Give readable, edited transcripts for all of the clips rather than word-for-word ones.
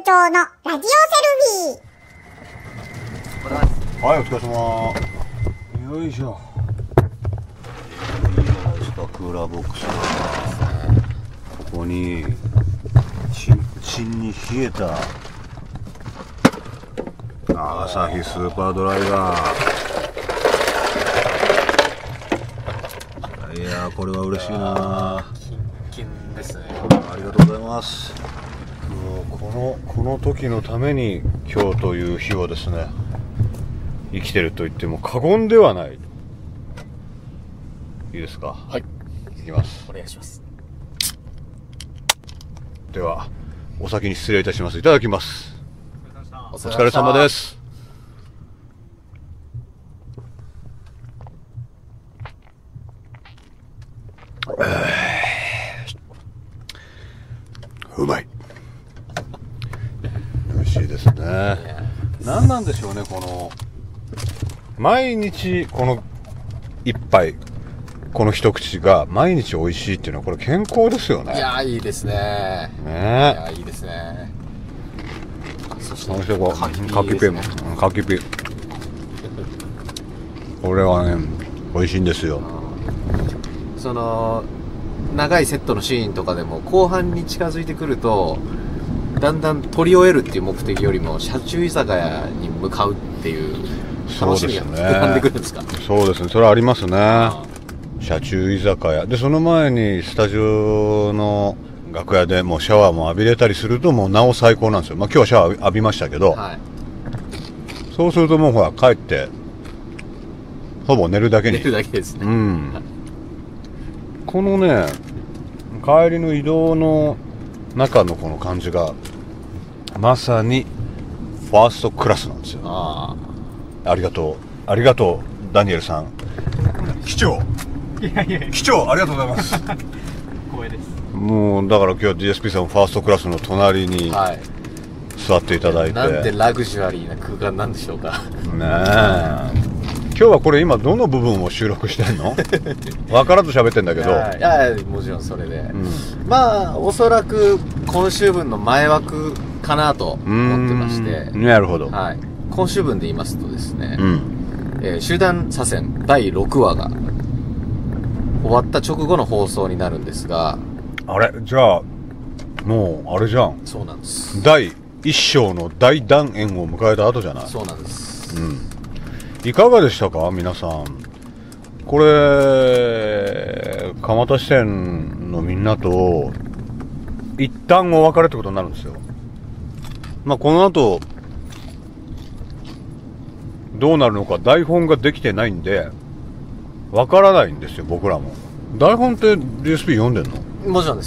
長のラジオセルフィー。 はい、お疲れ様。よいしょ。いいじゃないですか、クーラーボックスが。ここにチンチンに冷えたアサヒスーパードライが。いやー、これは嬉しいな。 キンキンですね。 ありがとうございます。もうこの時のために今日という日をですね、生きてると言っても過言ではない。いいですか。 はい、 いきます。 お願いします。 ではお先に失礼いたします。いただきます。 おお疲れ様です。うまい。美味しいですね。何なんでしょうね、この毎日この一杯、この一口が毎日美味しいっていうのはこれ健康ですよね。 いやー、いいですね。 ねいやー、いいですね。そしてこの人が柿ピカキピーですね。 カキピこれはね美味しいんですよ。 その長いセットのシーンとかでも後半に近づいてくるとだんだん取り終えるっていう目的よりも車中居酒屋に向かうっていう楽しみが膨らんでくるんですか。 そうですね、それはありますね。車中居酒屋で、その前にスタジオの楽屋でもうシャワーも浴びれたりするともうなお最高なんですよ。まあ今日はシャワー浴びましたけど、 はい、 そうするともうほら帰ってほぼ寝るだけに。 寝るだけですね。 うん。このね、帰りの移動の中のこの感じがまさにファーストクラスなんですよ。 あありがとう、ありがとうダニエルさん。機長、機長ありがとうございます。 光栄です。 もうだから今日は DSP さんファーストクラスの隣にあ、はい。 座っていただいて、 なんてラグジュアリーな空間なんでしょうか。 ねえ。今日はこれ今どの部分を収録してんの？分からず喋ってんだけど、 いやもちろんそれで、 うん、 まあおそらく今週分の前枠かなと思ってまして、 なるほど。 はい、今週分で言いますとですね、 うん、 集団左遷第6話が終わった直後の放送になるんですが、 あれじゃあもうあれじゃん、 そうなんです。 第1章の大団円を迎えた後じゃない。 そうなんです。 うん、いかがでしたか皆さん。これ蒲田支店のみんなと一旦お別れってことになるんですよ。まあこの後どうなるのか台本ができてないんでわからないんですよ、僕らも。台本って DSP 読んでんの？ もちろんです。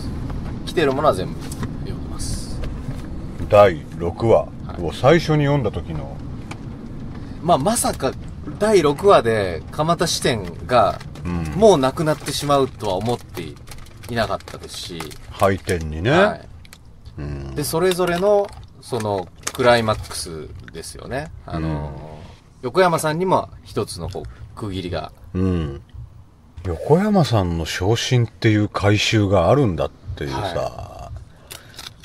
来てるものは全部読んでます。 第6話を最初に読んだ時の、 まさか第6話で蒲田支店がもうなくなってしまうとは思っていなかったですし、 廃店にね、 はい、 うん、 でそれぞれのそのクライマックスですよね。横山さんにも一つのこう区切りが、 うん、横山さんの昇進っていう回収があるんだっていうさ、はい、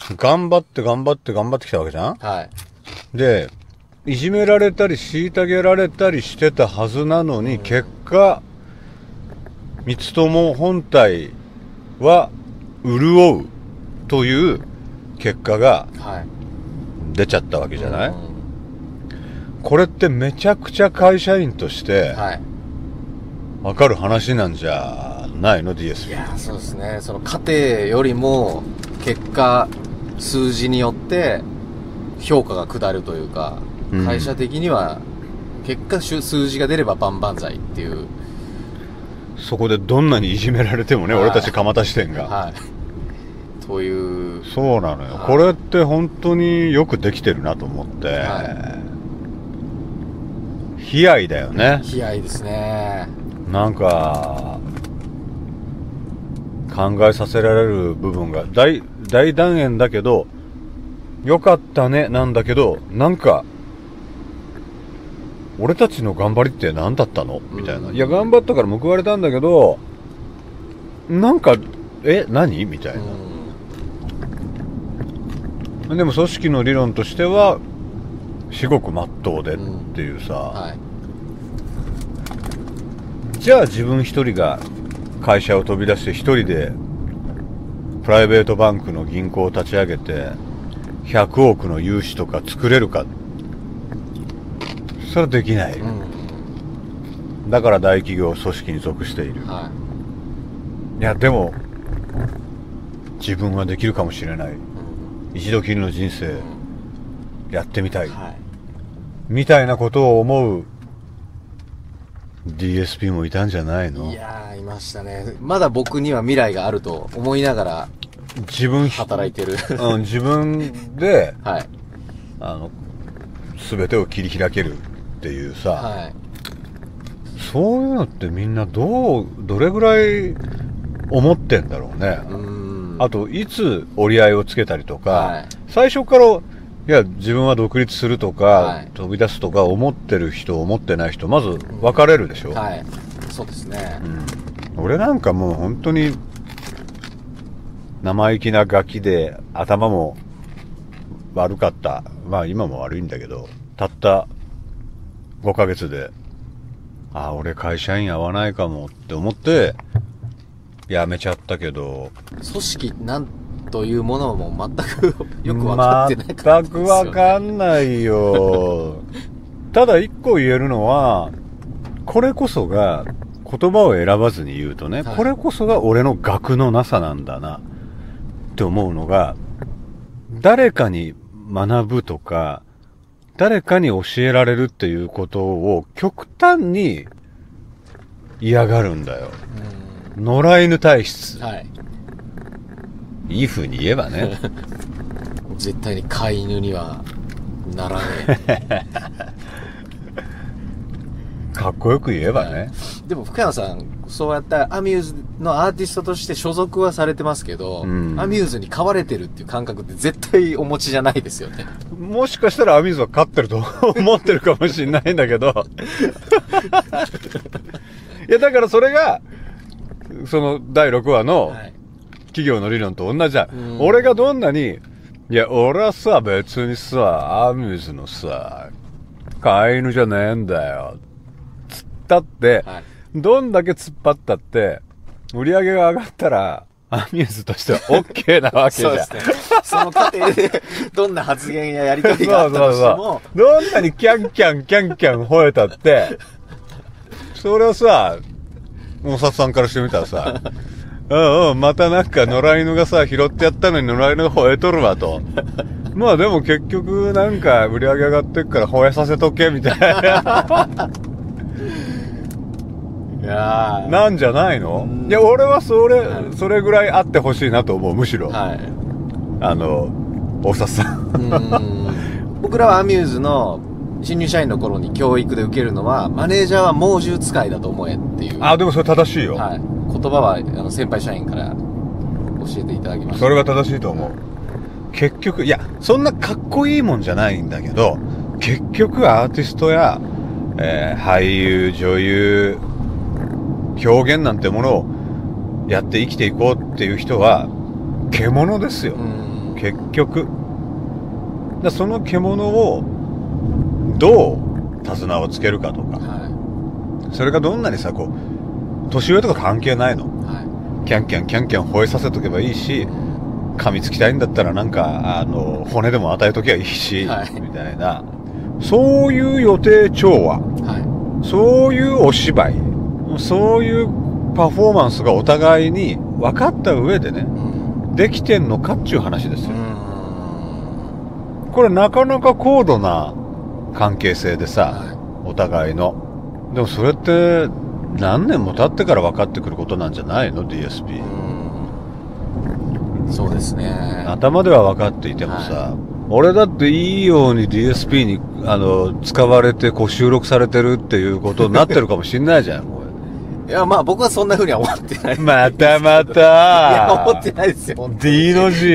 頑張ってきたわけじゃん。 はい、 でいじめられたり虐げられたりしてたはずなのに、結果三つ友本体は潤うという結果が出ちゃったわけじゃない。これってめちゃくちゃ会社員として分かる話なんじゃないの DSP。 いやそうですね。その過程よりも結果数字によって評価が下るというか、会社的には結果数字が出れば万々歳っていう。 そこでどんなにいじめられてもね、俺たち蒲田支店が、 はい、という。 そうなのよ、これって本当によくできてるなと思って、悲哀だよね。 悲哀ですね。 なんか考えさせられる部分が大団円だけどよかったねなんだけど、なんか俺たちの頑張りって何だったのみたいな。いや頑張ったから報われたんだけど、なんか何みたいな。 でも組織の理論としては至極真っ当でっていうさ、 はい、 じゃあ自分一人が会社を飛び出して一人でプライベートバンクの銀行を立ち上げて100億の融資とか作れるか、それはできない、だから大企業組織に属している、 はい、 いやでも自分はできるかもしれない、一度きりの人生やってみたい、 はい、 みたいなことを思う DSP もいたんじゃないの？ いやーいましたね。まだ僕には未来があると思いながら働いてる、 うん、自分で、 はい、 全てを切り開けるっていうさ、 はい、 そういうのってみんなどれぐらい思ってんだろうね。あといつ折り合いをつけたりとか、はい、最初からいや自分は独立するとか、はい、飛び出すとか思ってる人思ってない人まず分かれるでしょ、 はい、そうですね、 俺なんかもう本当に生意気なガキで頭も悪かった、まあ今も悪いんだけど、たった5ヶ月で俺会社員合わないかもって思って辞めちゃったけど、 組織なんというものも全くよく分かってないから全く分かんないよただ一個言えるのは、これこそが言葉を選ばずに言うとね、はい、これこそが俺の学のなさなんだなって思うのが、誰かに学ぶとか誰かに教えられるっていうことを極端に嫌がるんだよ。野良犬体質、はい、いい風に言えばね絶対に飼い犬にはならねえかっこよく言えばね、はい、 でも福山さんそうやったアミューズのアーティストとして所属はされてますけど、アミューズに飼われてるっていう感覚って絶対お持ちじゃないですよね。 もしかしたらアミューズは飼ってると思ってるかもしれないんだけどいやだからそれがその第6話の企業の理論と同じだ、俺がどんなにいや俺はさ別にさアミューズのさ飼い犬じゃねえんだよつったって、はい、どんだけ突っ張ったって売り上げが上がったらアミューズとしては OK なわけじゃん。そうですね。 その過程でどんな発言ややり取りがあったとしてもどんなにキャンキャンキャンキャン吠えたってそれはさ大札さんからしてみたらさまたなんか野良犬がさ拾ってやったのに野良犬が吠えとるわとまあでも結局なんか売り上げ上がってっから吠えさせとけみたいないやなんじゃないの？いや俺はそれぐらいあってほしいなと思う。むしろ、はい、大札さん僕らはアミューズの新入社員の頃に教育で受けるのはマネージャーは猛獣使いだと思えっていう。 でもそれ正しいよ、 はい、言葉は先輩社員から教えていただきました。 それが正しいと思う。結局いやそんなかっこいいもんじゃないんだけど、結局アーティストや、俳優女優表現なんてものをやって生きていこうっていう人は獣ですよ、結局。その獣をどう手綱をつけるかとか、はい、それがどんなにさこう年上とか関係ないの、はい、キャンキャンキャンキャン吠えさせとけばいいし、噛みつきたいんだったらなんか骨でも与えときゃいいし、はい、みたいな、そういう予定調和、はい、そういうお芝居、そういうパフォーマンスがお互いに分かった上でね、できてんのかっていう話ですよ。これなかなか高度な関係性でさ、はい、お互いの。でもそれって何年も経ってから分かってくることなんじゃないの DSP。 そうですね。 頭では分かっていてもさ、はい、俺だっていいように DSP に使われてこう収録されてるっていうことになってるかもしんないじゃんいやまあ僕はそんな風には思ってない。 またまたいや思ってないですよ。 D の字。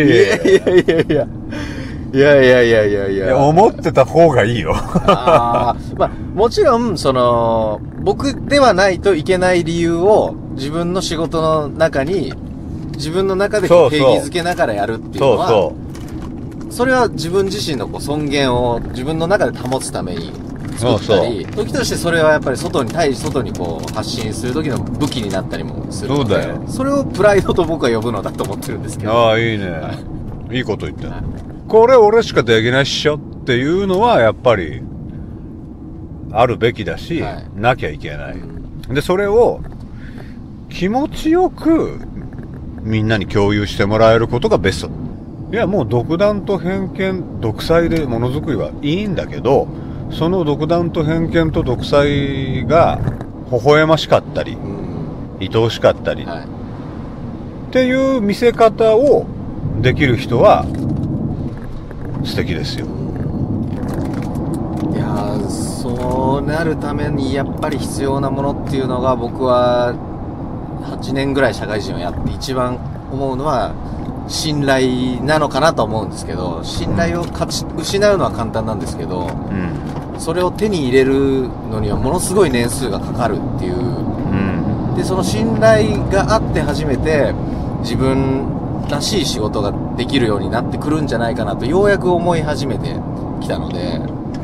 いや思ってた方がいいよまあもちろんその僕ではないといけない理由を自分の仕事の中に自分の中で定義づけながらやるっていうのはそれは自分自身のこう尊厳を自分の中で保つために作ったり、時としてそれはやっぱり外にこう発信する時の武器になったりもするので、 そうだよ。 それをプライドと僕は呼ぶのだと思ってるんですけど。 ああ、いいね。いいこと言った。これ俺しかできないっしょっていうのはやっぱりあるべきだし、なきゃいけない。で、それを気持ちよくみんなに共有してもらえることがベスト。いや、もう独断と偏見、独裁でものづくりはいいんだけど、その独断と偏見と独裁が微笑ましかったり、愛おしかったり、っていう見せ方をできる人は素敵ですよ。 いやー、そうなるためにやっぱり必要なものっていうのが、僕は8年ぐらい社会人をやって一番思うのは信頼なのかなと思うんですけど、信頼を失うのは簡単なんですけど、それを手に入れるのにはものすごい年数がかかるっていう、でその信頼があって初めて自分らしい仕事ができるようになってくるんじゃないかなとようやく思い始めてきたので、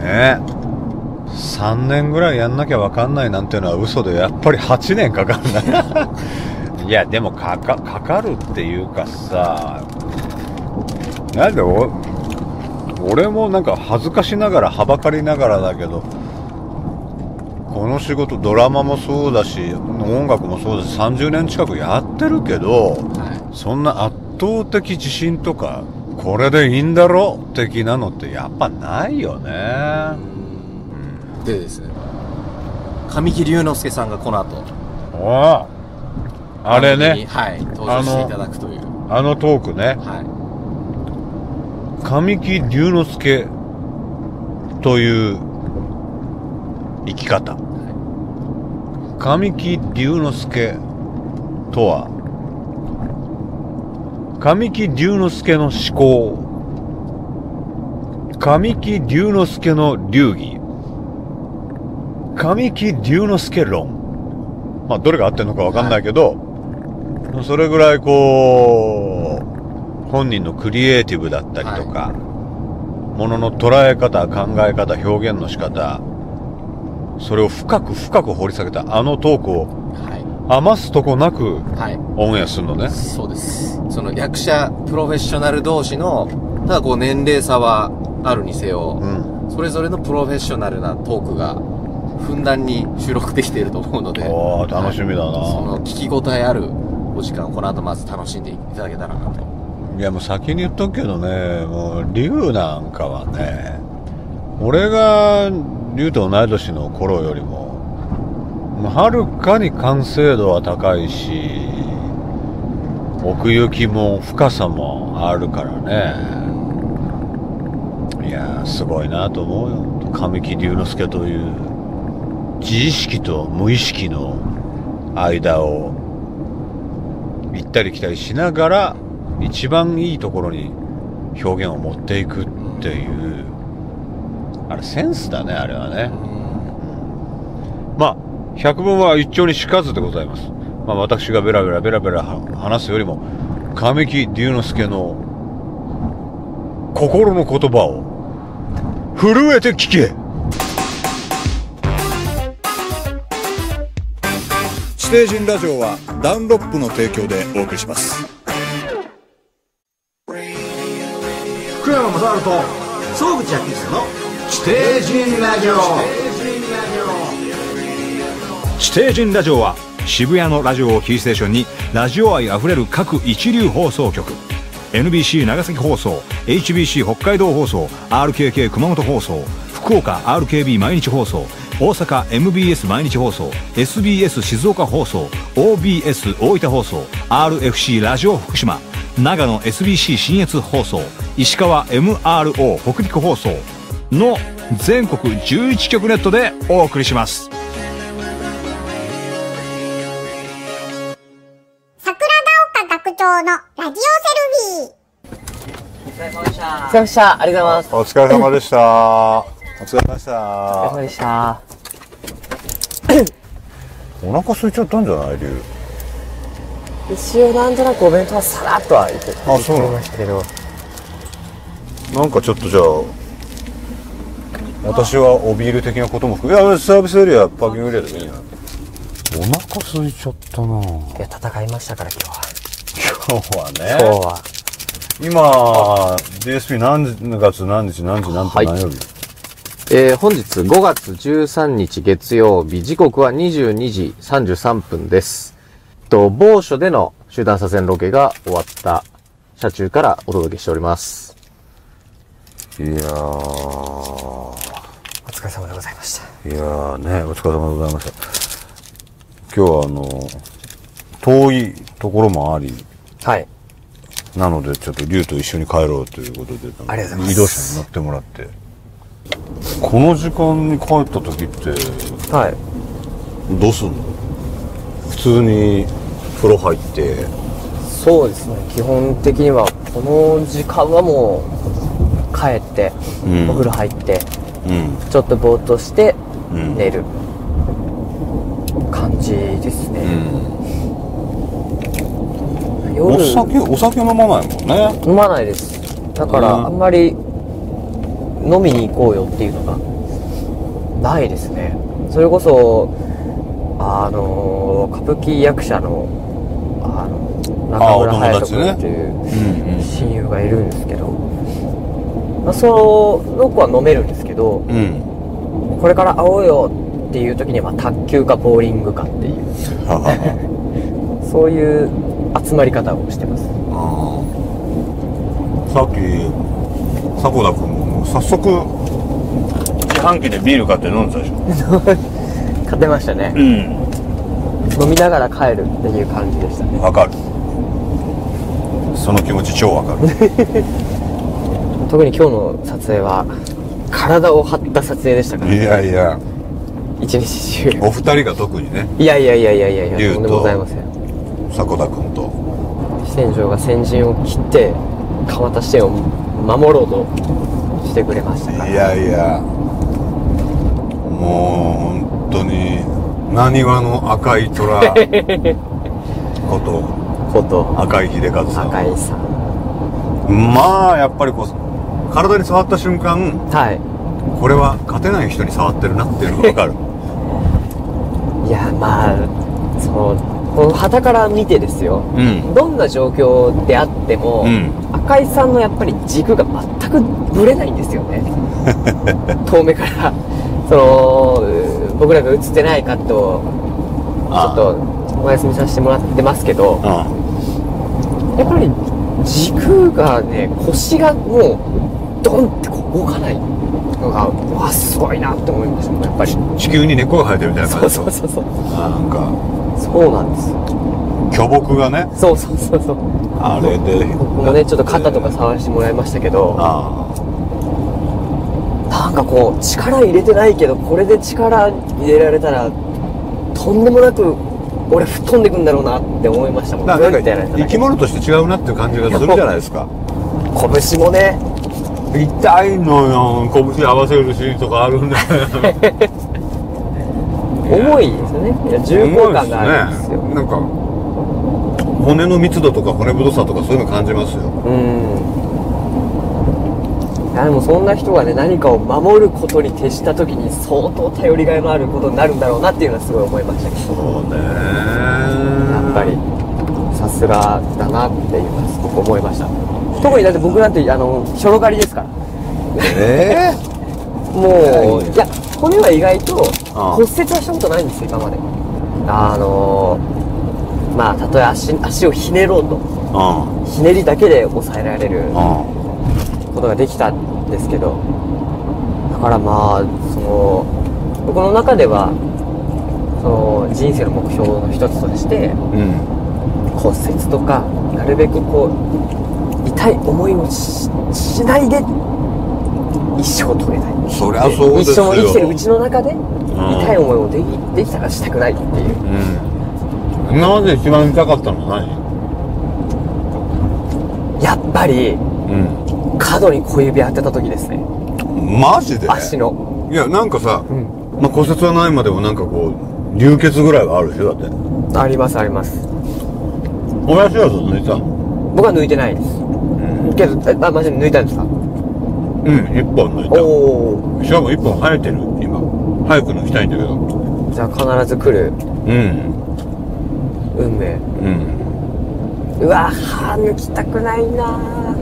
3年ぐらいやんなきゃ分かんないなんていうのは嘘で、やっぱり8年かかんないいやでもかかるっていうかさ、なんで俺もなんか恥ずかしながらはばかりながらだけど、この仕事ドラマもそうだし音楽もそうだし30年近くやってるけど、そんな圧倒的自信とかこれでいいんだろ的なのってやっぱないよね。 でですね、神木隆之介さんがこの後あれね、 登場していただくというあのトークね、神木隆之介という生き方、神木隆之介とは神木隆之介の思考、神木隆之介の流儀、神木隆之介論、まあどれが合ってるのか分かんないけど、それぐらいこう本人のクリエイティブだったりとか、ものの捉え方、考え方、表現の仕方、それを深く深く掘り下げたあのトークを余すとこなくオンエアするのね。そうです。 その役者プロフェッショナル同士のただこう年齢差はあるにせよ、それぞれのプロフェッショナルなトークがふんだんに収録できていると思うので、 楽しみだな、 その聞き応えあるお時間をこの後まず楽しんでいただけたらなと。 いやもう先に言っとくけどね、もう龍なんかはね、俺が龍と同い年の頃よりもはるかに完成度は高いし、奥行きも深さもあるからね。いやすごいなと思うよ。神木隆之介という自意識と無意識の間を行ったり来たりしながら一番いいところに表現を持っていくっていう、あれセンスだね、あれはね。まあ百聞は一丁にしかずでございます。まあ私がベラベラ話すよりも神木隆之介の心の言葉を震えて聞け。 地底人ラジオはダンロップの提供でお送りします。 福山雅治と総口昭久の地底人ラジオ。 地底人ラジオは渋谷のラジオをキーステーションにラジオ愛あふれる各一流放送局、 NBC 長崎放送、 HBC 北海道放送、 RKK 熊本放送、福岡 RKB 毎日放送、大阪 MBS 毎日放送、 SBS 静岡放送、 OBS 大分放送、 RFC ラジオ福島、長野 SBC 信越放送、石川 MRO 北陸放送の全国11局ネットでお送りします。 のラジオセルフィー。 お疲れ様でした。お疲れ様でした。ありがとうございます。 お疲れ様でした。お疲れ様でした。 お疲れ様でした。 お腹空いちゃったんじゃない龍。 一応なんとなくお弁当はさらっとは言ってましたけど。 なんかちょっとじゃあ私はおビール的なことも含め、いやサービスエリアパーキングエリアでもいいや。お腹空いちゃったな。 いや、戦いましたから今日は。 今日はね。 今日は。 今 DSP 何月何日何時何分何曜日、 本日5月13日月曜日、時刻は22時33分です。某所での集団左遷ロケが終わった車中からお届けしております。 いやー、 お疲れ様でございました。 いやーね、お疲れ様でございました。今日は遠いところもあり、 はい。 なのでちょっと龍と一緒に帰ろうということで、 ありがとうございます。 移動車に乗ってもらって、この時間に帰った時ってはい。 どうすんの？普通に風呂入って。 そうですね。基本的にはこの時間はもう帰って、お風呂入って、ちょっとぼーっとして寝る感じですね。夜お酒飲まないもんね。 飲まないです。だからあんまり飲みに行こうよっていうのがないですね。それこそ歌舞伎役者の中村隼人君っていう親友がいるんですけど、その子は飲めるんですけど、これから会おうよっていう時には卓球かボーリングかっていうそういう集まり方をしてます。 さっき迫田君も早速自販機でビール買って飲んでたでしょ。 買ってましたね。飲みながら帰るっていう感じでしたね。 わかる。その気持ち超わかる。 特に今日の撮影は体を張った撮影でしたから、ね、 いやいや、 一日中お二人が特にね。 いやとんでもございません。 迫田君と支店長が先陣を切って蒲田支店を守ろうとしてくれましたから。 いやいや、もう本当に浪速の赤い虎こと赤井秀和さん。 赤井さん、 まあやっぱりこう体に触った瞬間、 はい、 これは勝てない人に触ってるなっていうのが分かる。 いや、まあこの旗から見てですよ、どんな状況であっても、赤井さんのやっぱり軸が全くぶれないんですよね。遠目から僕らが映ってないカットをちょっとお休みさせてもらってますけど、やっぱり軸がね、腰がもうドンって動かないのがわすごいなって思いました。やっぱり地球に根っこが生えてるみたいな感じ。 そうなんかそうなんです。 巨木がね。 そうあれで僕もねちょっと肩とか触らせてもらいましたけど、なんかこう力入れてないけど、これで力入れられたらとんでもなく俺吹っ飛んでくんだろうなって思いましたもん。 なんか生き物として違うなっていう感じがするじゃないですか。 拳もね痛いのよ。拳合わせるシーンとかあるんだよ。 重いですよね。重厚感があるんですよ。 なんか骨の密度とか骨太さとかそういうの感じますよ。 いやでもそんな人がね何かを守ることに徹した時に相当頼りがいのあることになるんだろうなっていうのはすごい思いましたけど。 そうね。 やっぱりさすがだなっていうのはすごく思いました。特にだって僕なんて初老狩りですから。もういや骨は意外と骨折はしたことないんですよ今まで。まあたとえ足をひねろうと、ひねりだけで抑えられることができたんですけど、だからまあ僕の中では人生の目標の一つとして、骨折とかなるべくこう痛い思いを しないで一生遂げたい。 そりゃそうですよ。 一生生きてるうちの中で痛い思いをできたらしたくないっていう。 今まで一番痛かったのは何？ やっぱり、角に小指当てた時ですね。 マジで？ 足の。 いやなんかさ、まあ、骨折はないまでもなんかこう流血ぐらいはあるでしょだって。 あります。 親知らず抜いたの？ 僕は抜いてないです。けどマジで抜いたんですか？ 1本抜いた。 おしかも1本生えてる、今。早く抜きたいんだけど。 ー。じゃあ必ず来る。 うん。 運命。 うん。 うわ、歯抜きたくないな。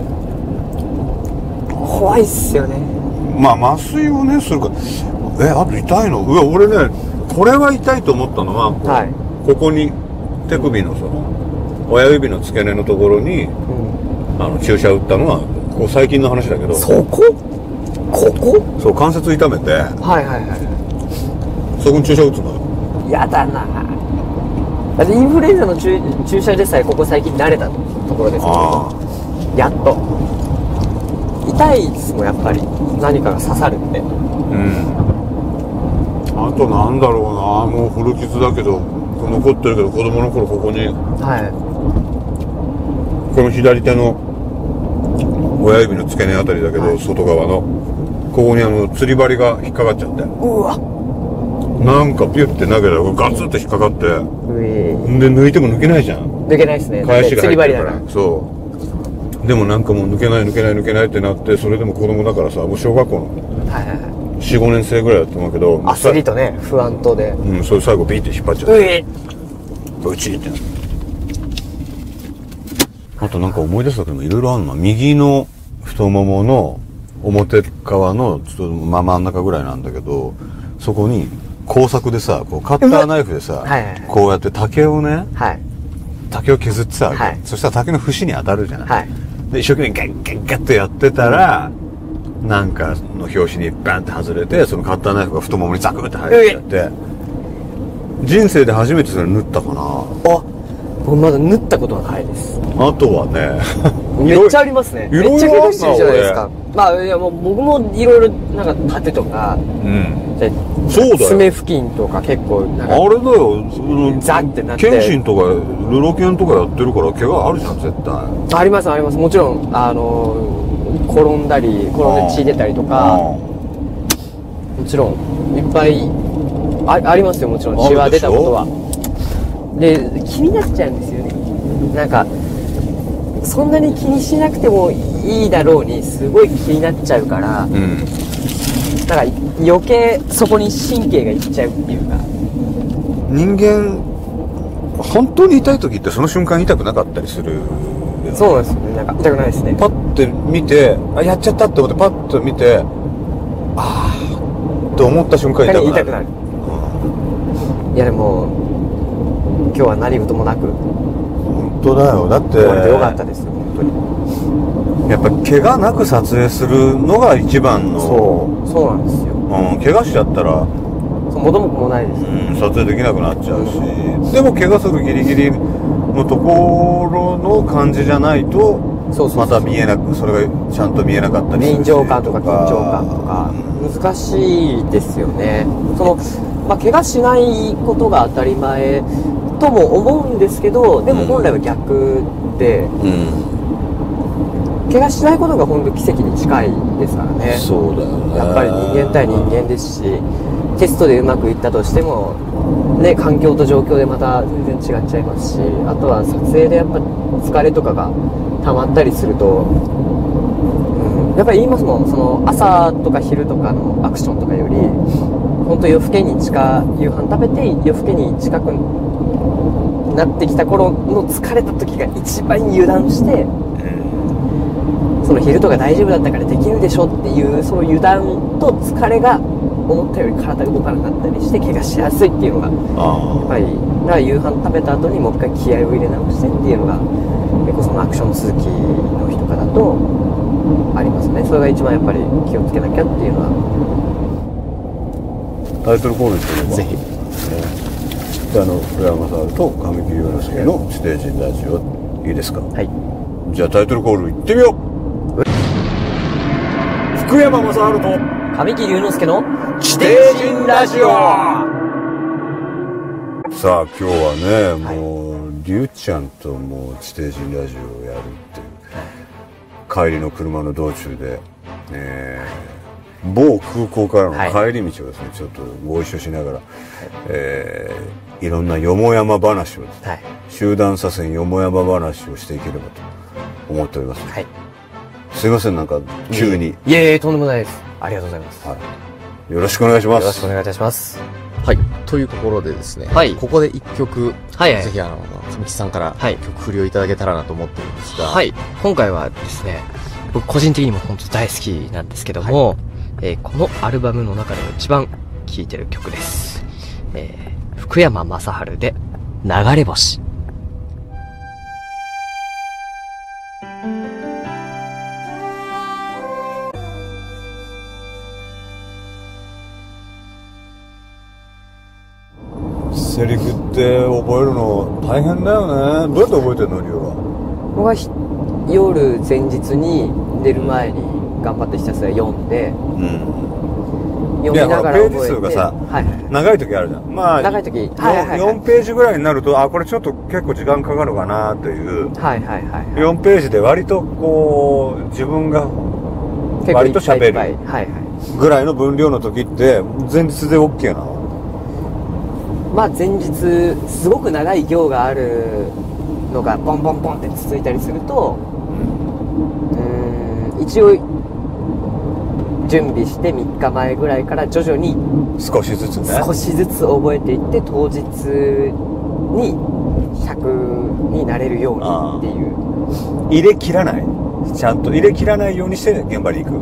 怖いっすよね。 まあ、麻酔をね、するか。あと痛いの？俺ね、これは痛いと思ったのは、 はい。 ここに、手首の親指の付け根のところに、注射打ったのは、こう最近の話だけど。 そこ？ここ？ そう、関節痛めて、 はいはいはそこに注射打つのよ。 い。やだな。だってインフルエンザの注射でさえここ最近慣れたところですけど、やっと。痛いですもん、やっぱり。何かが刺さるって。 うん。あとなんだろうな、もう古傷だけど、残ってるけど、子供の頃ここに、 はい。 この左手の親指の付け根あたりだけど、外側の、ここに釣り針が引っかかっちゃって。 うわ。 なんかピュッて投げたらガツッて引っかかって、で、抜いても抜けないじゃん。 抜けないですね。 返しが入ってるから。 釣り針だから。 そう。でもなんかもう抜けないってなって、それでも子供だからさ、もう小学校のはいはいはい。 4、5年生ぐらいだと思うけど、 アスリートね、不安とで。 うん、それ最後ビーって引っ張っちゃって。うちってなって。あとなんか思い出したけど、いろいろあるの。右の太ももの表側のちょっと真ん中ぐらいなんだけど、そこに工作でさ、こうカッターナイフでさ、こうやって竹をね、竹を削ってたわけ。そしたら竹の節に当たるじゃない。で、一生懸命ガッガッガッとやってたら、なんかの拍子にバンって外れて、そのカッターナイフが太ももにザクッて入っちゃって、人生で初めてそれ縫ったかな。 僕まだ縫ったことはないです。 あとはね、 めっちゃありますね。めっちゃ怪我してるじゃないですか。まあ、いやもう僕もいろいろなんか盾とか、 そうだよ。 爪付近とか結構なんか。 あれだよ、 ザってなって。 剣心とか、ルロケンとかやってるから怪我あるじゃん、絶対。 ありますあります。もちろん、転んで血出たりとか、もちろん、いっぱいありますよ、もちろん。血は出たことは。で、気になっちゃうんですよね。なんか、そんなに気にしなくてもいいだろうに、すごい気になっちゃうから、だから余計そこに神経がいっちゃうっていうか。 人間、本当に痛い時ってその瞬間痛くなかったりする。 そうなんですよね。なんか痛くないですね。 パッて見て、やっちゃったって思ってパッと見て、と思った瞬間痛くなる。 痛くなる。いやでも、今日は何事もなく。 本当だよ。だって。 終われてよかったですよ、本当に。 やっぱ怪我なく撮影するのが一番の。 そうなんですよ。 怪我しちゃったら。 元も子もないです。 撮影できなくなっちゃうし。でも怪我するギリギリのところの感じじゃないと、また見えなく、それがちゃんと見えなかったりするし。 臨場感とか緊張感とか、難しいですよね。怪我しないことが当たり前とも思うんですけど、でも本来は逆で、怪我しないことが本当奇跡に近いですからね。 そうだよね。 やっぱり人間対人間ですし、テストでうまくいったとしても、ね、環境と状況でまた全然違っちゃいますし、あとは撮影でやっぱ疲れとかが溜まったりすると、やっぱり言いますもん、その朝とか昼とかのアクションとかより、本当夜更けに夕飯食べて夜更けに近くなってきた頃の疲れた時が一番油断して、その昼とか大丈夫だったからできるでしょっていうその油断と疲れが思ったより体が動かなかったりして怪我しやすいっていうのがやっぱり、だから夕飯食べた後にもう一回気合を入れ直してっていうのが結構そのアクション続きの日とかだとありますね。それが一番やっぱり気をつけなきゃっていうのは。 タイトルコールしてればぜひ、福山さんと神木隆之介の地底人ラジオいいですか。 はい。 じゃあタイトルコールいってみよう。福山雅治と神木隆之介の地底人ラジオ。さあ今日はね、もうりゅうちゃんともう地底人ラジオをやるっていう、帰りの車の道中で、某空港からの帰り道をですね、ちょっとご一緒しながら、いろんなよもやま話を、集団左遷よもやま話をしていければと思っております。すすいません、なんか、急に。 いえいえ、とんでもないです。ありがとうございます。 はい。よろしくお願いします。 よろしくお願いいたします。 はい。というところでですね。 はい。 ここで一曲、 はいはい。 ぜひ神木さんから、曲振りをいただけたらなと思ってるんですが。 はい。今回はですね、僕個人的にも本当大好きなんですけども、このアルバムの中でも一番聴いてる曲です。福山雅治で、流れ星。 セリフって覚えるの大変だよね。どうやって覚えてんの、リュウは。 僕は夜前日に寝る前に頑張ってひたすら読んで、読みながら覚えて。 ページ数がさ、 はいはい、 長い時あるじゃん。まあ、 長い時、 4ページぐらいになると、これちょっと結構時間かかるかなという。4ページで割とこう、自分が割と喋るぐらいの分量の時って、前日で OK なの？ まあ前日すごく長い行があるのがポンポンポンって続いたりすると、一応準備して3日前ぐらいから徐々に少しずつ覚えていって、当日に100になれるようにっていう。 入れ切らない、ちゃんと入れ切らないようにして現場に行く。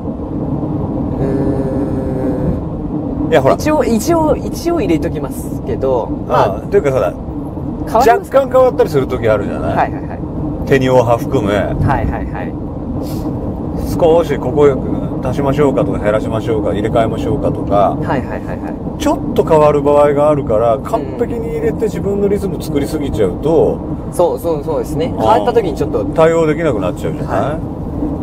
いやほら一応入れときますけど、 というかほら若干変わったりする時あるじゃない。手にオハ含め、少しここ足しましょうかとか減らしましょうか、入れ替えましょうかとか、ちょっと変わる場合があるから、完璧に入れて自分のリズム作りすぎちゃうと、 そうですね、変わった時にちょっと対応できなくなっちゃうじゃない。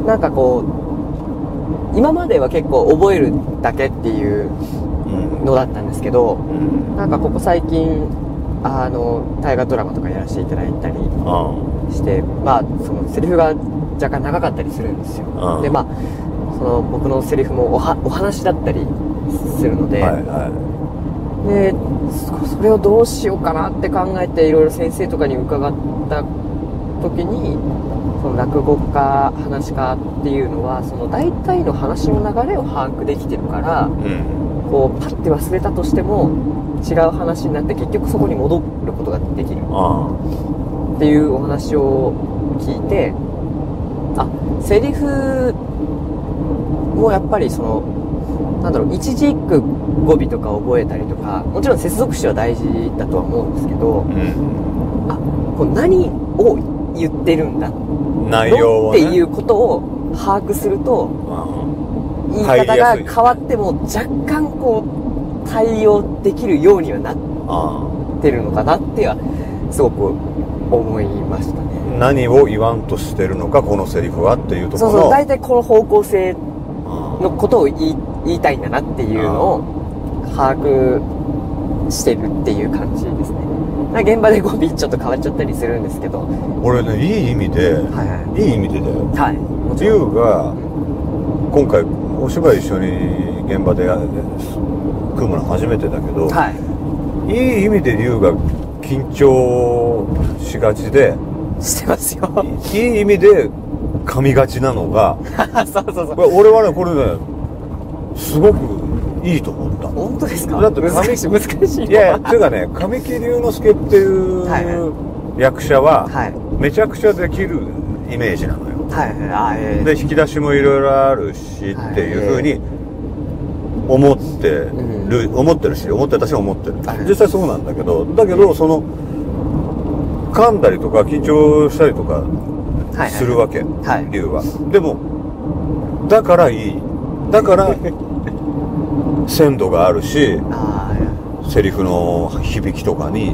なんかこう今までは結構覚えるだけっていうのだったんですけど、なんかここ最近大河ドラマとかやらせていただいたりして、まあそのセリフが若干長かったりするんですよ。でまあその僕のセリフもお話だったりするので、でそれをどうしようかなって考えていろいろ先生とかに伺った時に、その落語家話家っていうのはその大体の話の流れを把握できてるから、こうパッて忘れたとしても違う話になって結局そこに戻ることができるっていうお話を聞いて、セリフもやっぱりそのなんだろう、一字一句語尾とか覚えたりとか、もちろん接続詞は大事だとは思うんですけど、こう何を言ってるんだ内容を、 っていうことを把握すると、言い方が変わっても若干こう対応できるようにはなってるのかなってはすごく思いましたね。 何を言わんとしてるのかこのセリフはっていうところの、 大体この方向性のことを言いたいんだなっていうのを把握してるっていう感じですね。現場で語尾ちょっと変わっちゃったりするんですけど、 俺ね、いい意味で、いい意味でだよ。リュウが今回お芝居一緒に現場で組むの初めてだけど、いい意味でリュウが緊張しがちで、 してますよ。 いい意味で噛みがちなのが俺はね、これねすごくいいと思った。 本当ですか？ だって難しい。 いやっていうかね、神木隆之介っていう役者はめちゃくちゃできるイメージなのよ。で引き出しもいろいろあるしっていう風に思ってるし、思ってたし思ってる。実際そうなんだけど、その噛んだりとか緊張したりとかするわけ、龍は。でもだからいい、だから鮮度があるし、セリフの響きとかに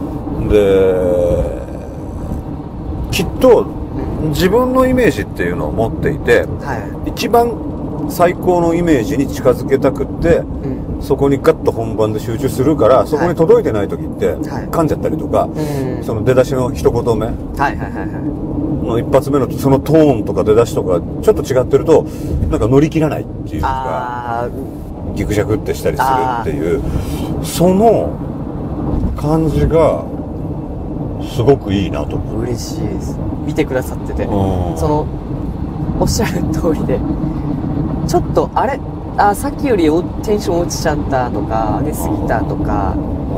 できっと自分のイメージっていうのを持っていて、一番最高のイメージに近づけたくって、そこにガッと本番で集中するから、そこに届いてない時って噛んじゃったりとか、その出だしの一言目の一発目のそのトーンとか出だしとかちょっと違ってるとなんか乗り切らないっていうか、ギクシャクってしたりするっていう、その感じがすごくいいなと思う。 嬉しいです。見てくださってて、そのおっしゃる通りで、ちょっと、さっきよりテンション落ちちゃったとか、上げすぎたとか、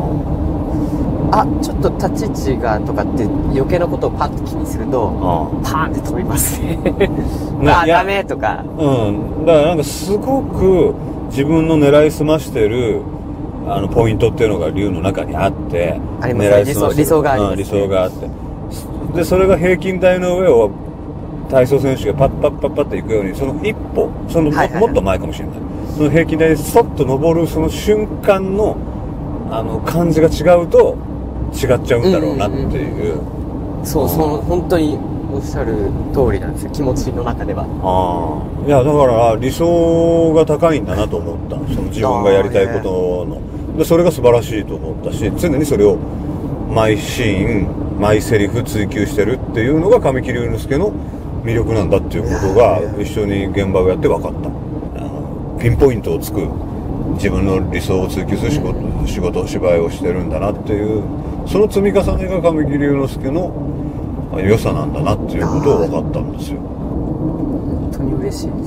ちょっと立ち位置がとかって余計なことをパッと気にすると、パーンって飛びますね。ダメとか。 だからなんかすごく自分の狙いすましてる、ポイントっていうのが竜の中にあって、 ありますね。理想があります、ね。 理想があって。で、それが平均台の上を体操選手がパッパッパッパッって行くように、その一歩、もっと前かもしれない。その平均台でストッと登るその瞬間の、感じが違うと、違っちゃうんだろうなっていう。 本当におっしゃる通りなんですよ。気持ちの中では。 いや、だから理想が高いんだなと思った。その自分がやりたいことの。で、それが素晴らしいと思ったし、常にそれを毎シーン、毎セリフ追求してるっていうのが神木隆之介の魅力なんだっていうことが一緒に現場をやって分かった。ピンポイントをつく自分の理想を追求する仕事、芝居をしてるんだなっていう、その積み重ねが神木隆之介の良さなんだなっていうことを分かったんですよ。 本当に嬉しいです。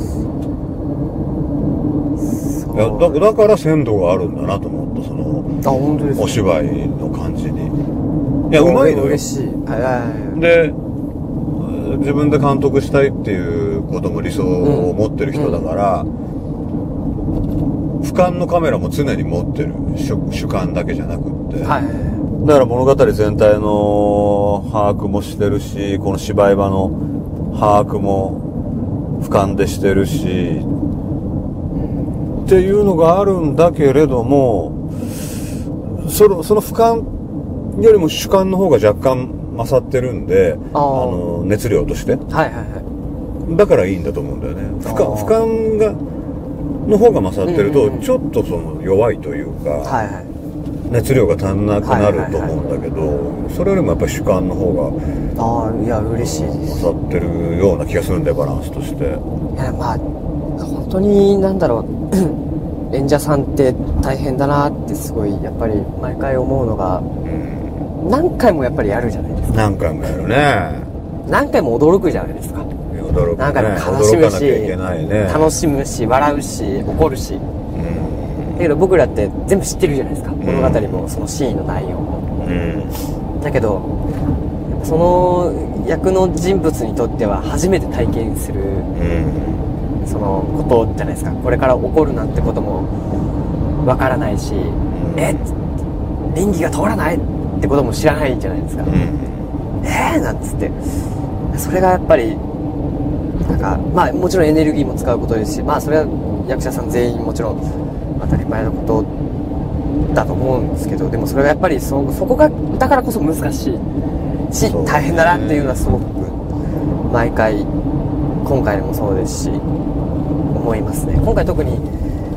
いや、だから鮮度があるんだなと思った、 本当ですお芝居の感じに。いや、うまいのよ。 嬉しい。 で、自分で監督したいっていうことも理想を持ってる人だから、俯瞰のカメラも常に持ってる。主観だけじゃなくって。だから物語全体の把握もしてるし、この芝居場の把握も俯瞰でしてるし、っていうのがあるんだけれども、その俯瞰よりも主観の方が若干勝ってるんで、熱量として。だからいいんだと思うんだよね。俯瞰の方が勝ってると、ちょっと弱いというか、熱量が足んなくなると思うんだけど、それよりもやっぱり主観の方が、 いや、嬉しいです。 勝ってるような気がするんだよ、バランスとして。 いや、本当に、演者さんって大変だなってすごい、やっぱり毎回思うのが、何回もやっぱりやるじゃないですか。 何回もやるね。 何回も驚くじゃないですか。 驚くね。 何回も悲しむし、 ね、 楽しむし、笑うし、怒るし。だけど僕らって全部知ってるじゃないですか。物語もそのシーンの内容も。だけど、その役の人物にとっては初めて体験する、そのことじゃないですか。これから起こるなんてこともわからないし、倫理が通らないってことも知らないじゃないですか。なんつって。それがやっぱり、もちろんエネルギーも使うことですし、それは役者さん全員もちろん当たり前のことだと思うんですけど、でもそれがやっぱりそこが、だからこそ難しいし、大変だなっていうのはすごく、毎回、今回でもそうですし、思いますね。今回特に、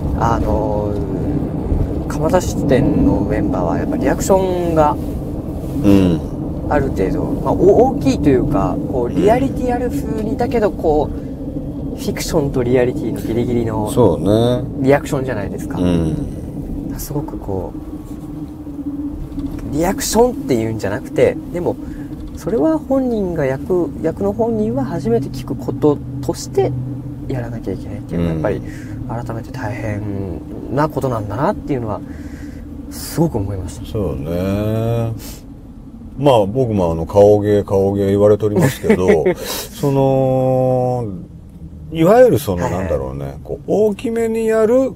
蒲田支店のメンバーはやっぱりリアクションが、ある程度、大きいというか、リアリティある風に、だけどフィクションとリアリティのギリギリのリアクションじゃないですか。すごくリアクションっていうんじゃなくて、でもそれは本人が役の本人は初めて聞くこととしてやらなきゃいけないっていうのはやっぱり改めて大変なことなんだなっていうのはすごく思いました。 そうね。僕も顔芸言われておりますけど、いわゆるなんだろうね、大きめにやる、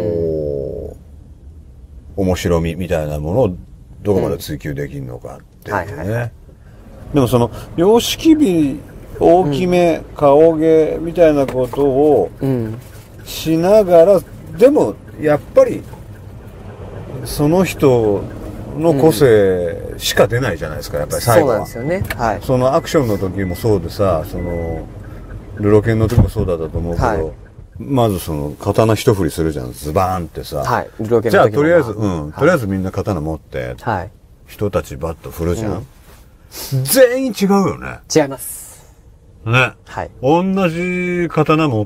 面白みみたいなものをどこまで追求できるのかっていうね。でも様式美、大きめ、顔芸みたいなことをしながら、でも、やっぱり、その人の個性しか出ないじゃないですか、やっぱり最後は。 そうなんですよね。 そのアクションの時もそうでさ、ルロケンの時もそうだったと思うけど、まず刀一振りするじゃん、ズバーンってさ。 ルロケンの時も。 じゃあとりあえずみんな刀持って、人たちバッと振るじゃん。全員違うよね。 違います。 ね。同じ刀持って、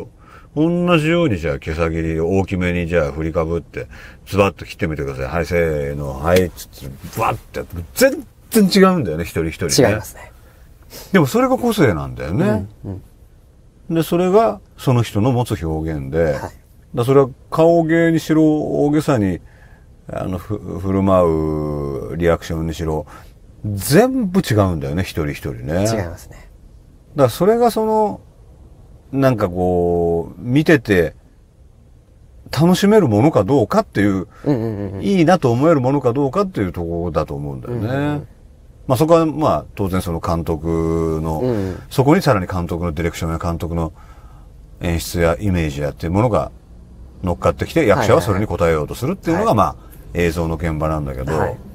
同じようにじゃあ毛先り大きめにじゃあ振りかぶって、ズバッと切ってみてください。はい、せーの、はい、つって、バッてやって、全然違うんだよね、一人一人ね。 違いますね。 でもそれが個性なんだよね。 で、それがその人の持つ表現で、 はいだそれは顔芸にしろ、大げさに、振る舞うリアクションにしろ、全部違うんだよね、一人一人ね。 違いますね。 だからそれがなんかこう、見てて、楽しめるものかどうかっていう、いいなと思えるものかどうかっていうところだと思うんだよね。まあそこはまあ当然その監督の、そこにさらに監督のディレクションや監督の演出やイメージやっていうものが乗っかってきて、役者はそれに応えようとするっていうのがまあ映像の現場なんだけど。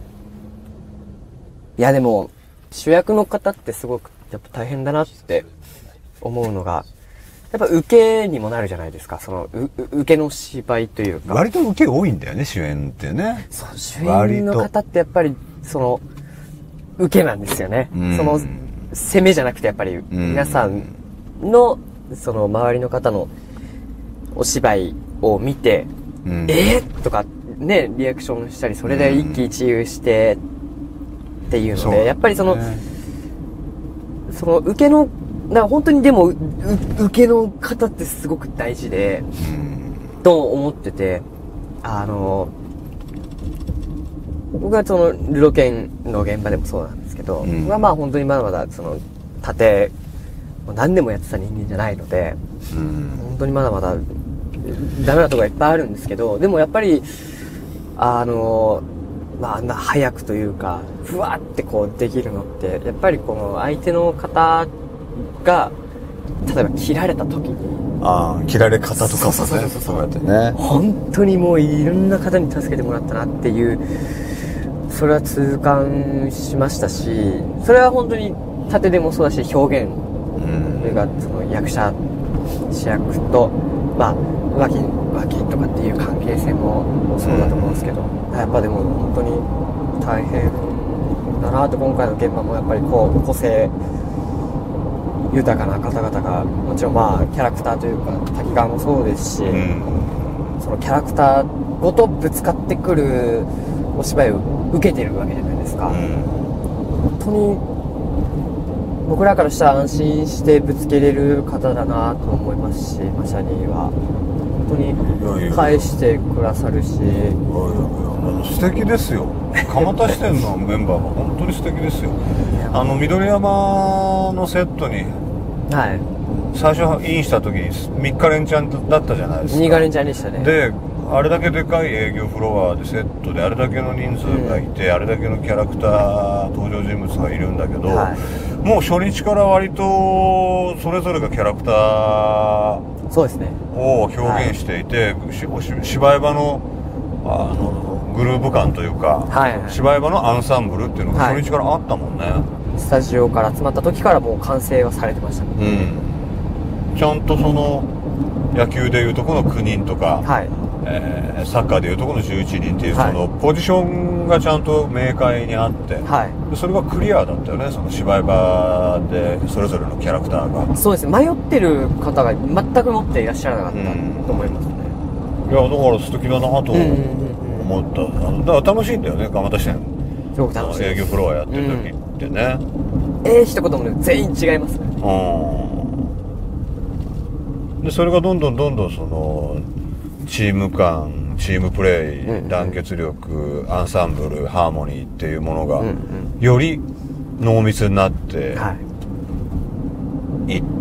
いやでも、主役の方ってすごくやっぱ大変だなって思うのが、やっぱ受けにもなるじゃないですか。受けの芝居というか。 割と受け多いんだよね、主演ってね。 そう、主演の方ってやっぱり、受けなんですよね。攻めじゃなくてやっぱり、皆さんの、周りの方のお芝居を見て、とか、ね、リアクションしたり、それで一喜一憂して、っていうので、やっぱり受けの、だから本当にでも、受けの方ってすごく大事で、と思ってて、僕はルロケンの現場でもそうなんですけど、僕はまあ本当にまだまだ盾、何年もやってた人間じゃないので、本当にまだまだダメなところがいっぱいあるんですけど、でもやっぱり、まああんな早くというか、ふわってこうできるのって、やっぱりこの相手の方が、例えば切られた時に、 切られ方とかもね、そうやってね。 本当にもういろんな方に助けてもらったなっていう、それは痛感しましたし、それは本当に盾でもそうだし、表現、それが役者、主役と、まあ、浮気とかっていう関係性もそうだと思うんですけど、やっぱでも本当に大変だなと、今回の現場もやっぱりこう、個性豊かな方々が、もちろんまあ、キャラクターというか、滝川もそうですし、そのキャラクターごとぶつかってくるお芝居を受けてるわけじゃないですか。本当に、僕らからしたら安心してぶつけれる方だなと思いますし、マシャニーは。本当に返してくださるし。 素敵ですよ。蒲田支店のメンバーは本当に素敵ですよ。緑山のセットに、最初インした時に3日連チャンだったじゃないですか。 2日連チャンでしたね。 で、あれだけでかい営業フロアでセットであれだけの人数がいて、あれだけのキャラクター登場人物がいるんだけど、もう初日から割とそれぞれがキャラクターそうですねを表現していて、芝居場のグルーヴ感というか、芝居場のアンサンブルっていうのが初日からあったもんね。 スタジオから集まった時からもう完成はされてましたね。 ちゃんと野球でいうとこの9人とか、サッカーでいうとこの11人っていう、そのポジションがちゃんと明快にあって、それがクリアだったよね、その芝居場でそれぞれのキャラクターが。そうですね、迷ってる方が全く持っていらっしゃらなかったと思いますね。いや、だから素敵だなと思った。だから楽しいんだよね、蒲田支店。すごく楽しい。営業フロアやってる時ってね。 一言もね、全員違いますね。 で、それがどんどんチーム感、チームプレイ、団結力、アンサンブル、ハーモニーっていうものが、より濃密になっていって、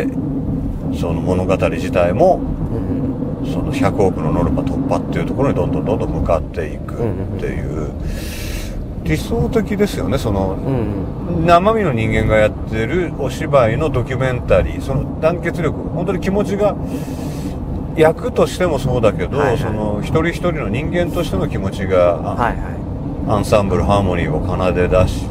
その物語自体も、その100億のノルマ突破っていうところにどんどん向かっていくっていう、理想的ですよね。生身の人間がやってるお芝居のドキュメンタリー、その団結力、本当に気持ちが、役としてもそうだけど、その一人一人の人間としての気持ちが、アンサンブルハーモニーを奏で出して、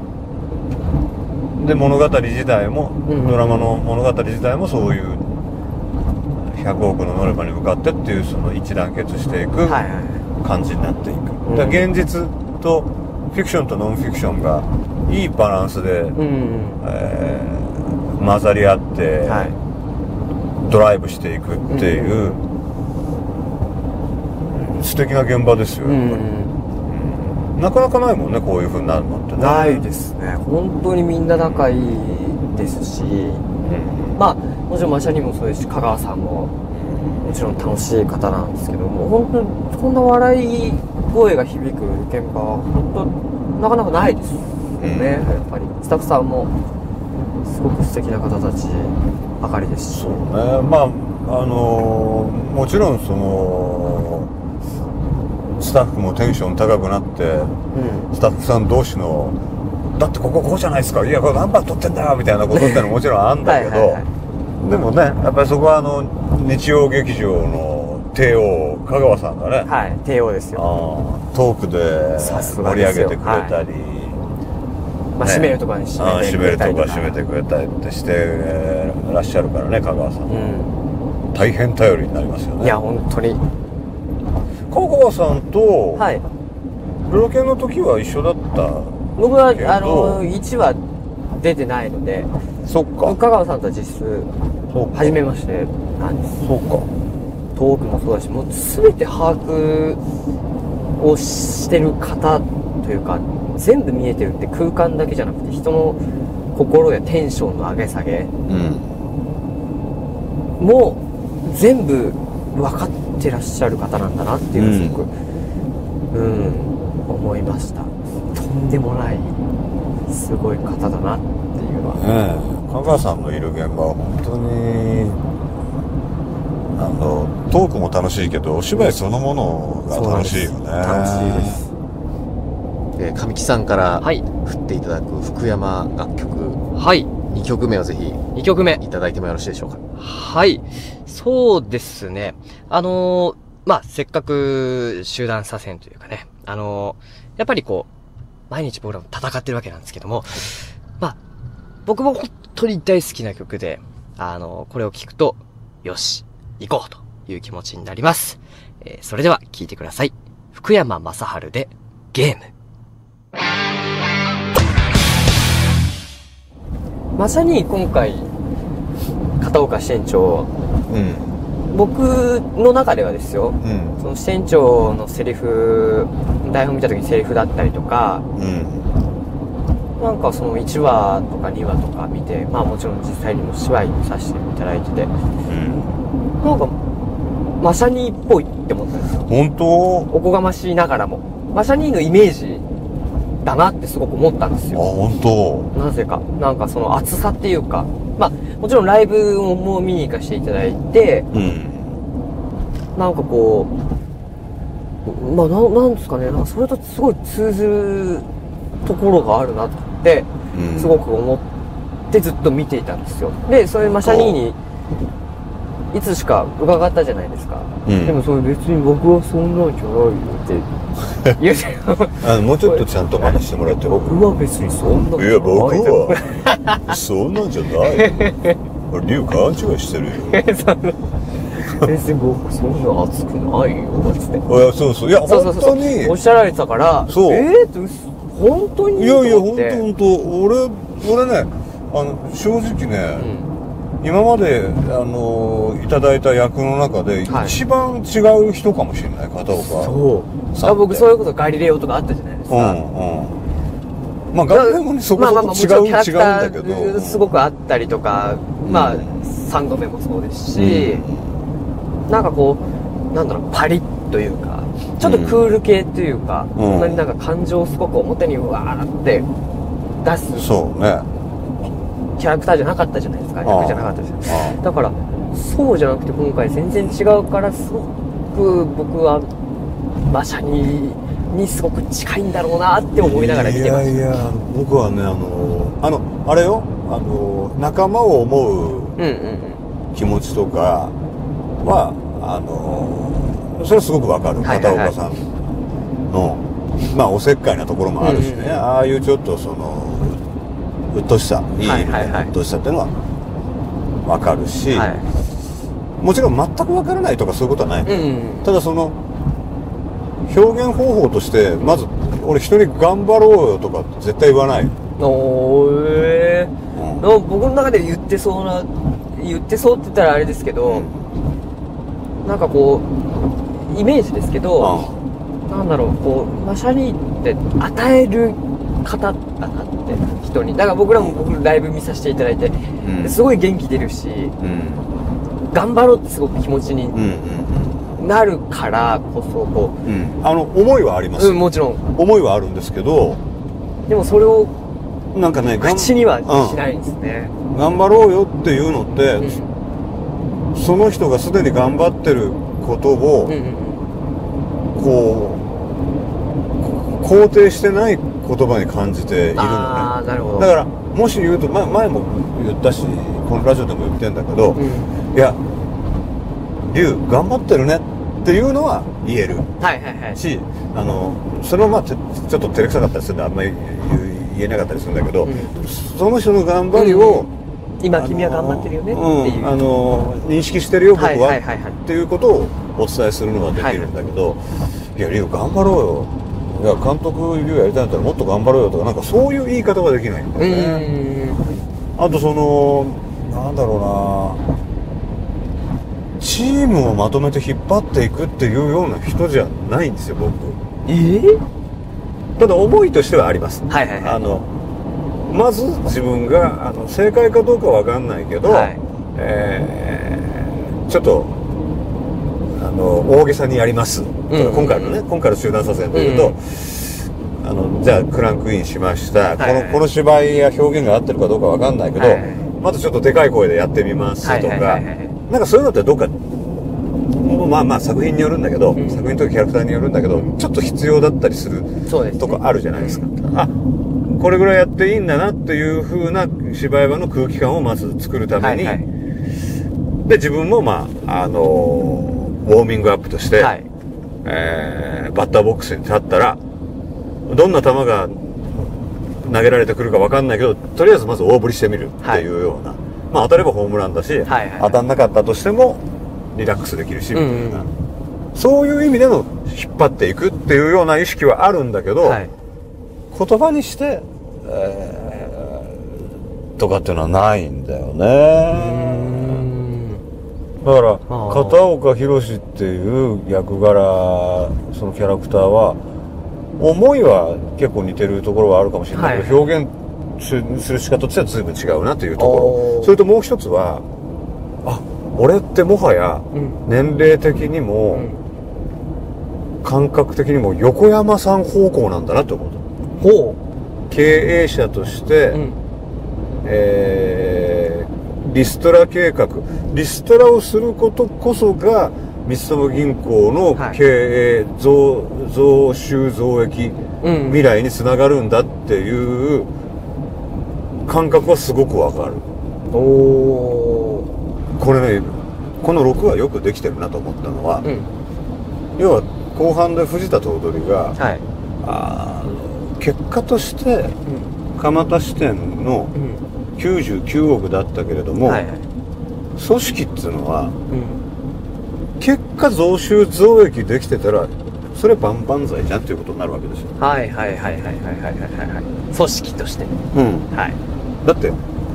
で物語自体も、ドラマの物語自体もそういう100億のノルマに向かってっていう、その一致団結していく感じになっていく。だから現実とフィクションとノンフィクションがいいバランスで、混ざり合って、ドライブしていくっていう、素敵な現場ですよ、やっぱり。なかなかないもんね、こういう風になるのってね。 ないですね。本当にみんな仲いいですし、 まあもちろんマシャニもそうですし、香川さんももちろん楽しい方なんですけども、本当にこんな笑い声が響く現場は本当なかなかないですよね、やっぱりスタッフさんもすごく素敵な方たちばかりですし。 そうね、まあもちろんそのスタッフもテンション高くなって、スタッフさん同士のだってここじゃないですか、いやこれ何番撮ってんだよみたいなことってのももちろんあるんだけどでもね、やっぱりそこは日曜劇場の帝王香川さんがね、 はい、帝王ですよ。 トークで盛り上げてくれたり、 まあ、締めるとかに締めるとか締めてくれたりってしてらっしゃるからね、香川さん、大変頼りになりますよね。 いや本当に香川さんとはいロケの時は一緒だった。 僕は1話出てないので、 そっか、 香川さんとは実質初めましてなんです。 そうか、 トークもそうだし、もう全て把握をしてる方というか、全部見えてるって、空間だけじゃなくて人の心やテンションの上げ下げもう全部分かってらっしゃる方なんだなっていうのをすごく思いました。とんでもないすごい方だなっていうのは、 香川さんのいる現場は本当にトークも楽しいけどお芝居そのものが楽しいよね。 楽しいです。 神木さんから振っていただく福山楽曲、 はい 2曲目をぜひ 2曲目いただいてもよろしいでしょうか。 はい、そうですね。まあ、せっかく集団左遷というかね、やっぱりこう、毎日僕らも戦ってるわけなんですけども、まあ、僕も本当に大好きな曲で、これを聴くと、よし、行こうという気持ちになります。それでは聴いてください。福山雅治で、ゲーム。まさに今回、片岡支店長、僕の中ではですよ、その支店長のセリフ、台本見た時にセリフだったりとか、なんかその1話とか2話とか見て、まあもちろん実際にも芝居させていただいてて、なんかマシャニーっぽいって思ったんですよ。 本当？ おこがましいながらもマシャニーのイメージだなってすごく思ったんですよ。 あ、本当？ なぜかなんかその熱さっていうか、まあもちろんライブも見に行かせていただいて、なんかこう、まあなんですかね、なんかそれとすごい通ずるところがあるなってすごく思ってずっと見ていたんですよ。で、そういうマシャニーにいつしか伺ったじゃないですか。でもそれ別に僕はそんなんじゃないよって言うてもうちょっとちゃんと話してもらって。 僕は別にそんなんじゃない。 いや、僕はそんなんじゃないよ。リュウ勘違いしてるよ。 別に僕そんな熱くないよつって。 いや、そうそう、いや本当におっしゃられてたから、 そう本当に？ いやいや、本当俺ね、正直ね、今までいただいた役の中で一番違う人かもしれない、片岡さん。 僕そういうことガリレオとかあったじゃないですか。 まあガリレオもね、そこそこ違うんだけど、 すごくあったりとか、まあ3度目もそうですし、なんかこうなんだろう、パリッというかちょっとクール系というか、そんなになんか感情をすごく表にわーって出すそうねキャラクターじゃなかったじゃないですか。役じゃなかったですよ。だからそうじゃなくて今回全然違うから、すごく僕は馬車にすごく近いんだろうなって思いながら見てました。 いや僕はね、あれよ、仲間を思う気持ちとかはそれはすごくわかる。片岡さんのまあおせっかいなところもあるしね、ああいうちょっとそのうっとしさ、いい意味でうっとしさっていうのはわかるし、もちろん全くわからないとかそういうことはない、ただその表現方法としてまず俺人に頑張ろうよとか絶対言わない。 僕の中で言ってそうって言ったらあれですけど、なんかこうイメージですけど、なんだろう、こうマシャリーって与える方だなって、人に。だから僕ライブ見させていただいて、 うんすごい元気出るし、頑張ろうってすごく気持ちになるからこそこう、 思いはあります、 もちろん思いはあるんですけど、 でもそれをなんかね口にはしないんですね、 頑張ろうよっていうのって、その人がすでに頑張ってることを、こう肯定してない言葉に感じているのね。 なるほど。 だからもし言うと、前も言ったしこのラジオでも言ってんだけど、いや龍頑張ってるねっていうのは言えるし、それはちょっと照れくさかったりするんであんまり言えなかったりするんだけど、その人の頑張りを、 今君は頑張ってるよねっていう、 認識してるよ僕はっていうことをお伝えするのはできるんだけど、いや龍頑張ろうよ、いや監督龍やりたいんだったらもっと頑張ろうよとか、なんかそういう言い方はできないんだよね。あとなんだろうな、チームをまとめて引っ張っていくっていうような人じゃないんですよ僕。ただ思いとしてはあります。まず自分が正解かどうかわかんないけど、ちょっと大げさにやります、今回の集団作戦でいうと、じゃあクランクインしました、この芝居や表現が合ってるかどうかわかんないけど、まずちょっとでかい声でやってみますとか、なんかそういうのってどっか作品によるんだけど、作品とかキャラクターによるんだけど、ちょっと必要だったりするとこあるじゃないですか。これぐらいやっていいんだなっていう風な芝居場の空気感をまず作るために、で自分もウォーミングアップとして、バッターボックスに立ったらどんな球が投げられてくるか分かんないけど、とりあえずまず大振りしてみるっていうような、当たればホームランだし、当たんなかったとしてもリラックスできるしみたいな、そういう意味での引っ張っていくっていうような意識はあるんだけど、言葉にして、とかっていうのはないんだよね。だから片岡宏っていう役柄、そのキャラクターは思いは結構似てるところはあるかもしれないけど、表現する仕方としては随分違うなというところ。それともう一つは、俺ってもはや年齢的にも感覚的にも横山さん方向なんだなって思った。経営者として、リストラ計画、リストラをすることこそが三友銀行の経営、増収増益、未来につながるんだっていう感覚はすごくわかる。これね、この6はよくできてるなと思ったのは、要は後半で藤田頭取が、結果として蒲田支店の99億だったけれども、組織っていうのは、結果増収増益できてたらそれ万々歳じゃんっていうことになるわけですよ。 組織として、 だって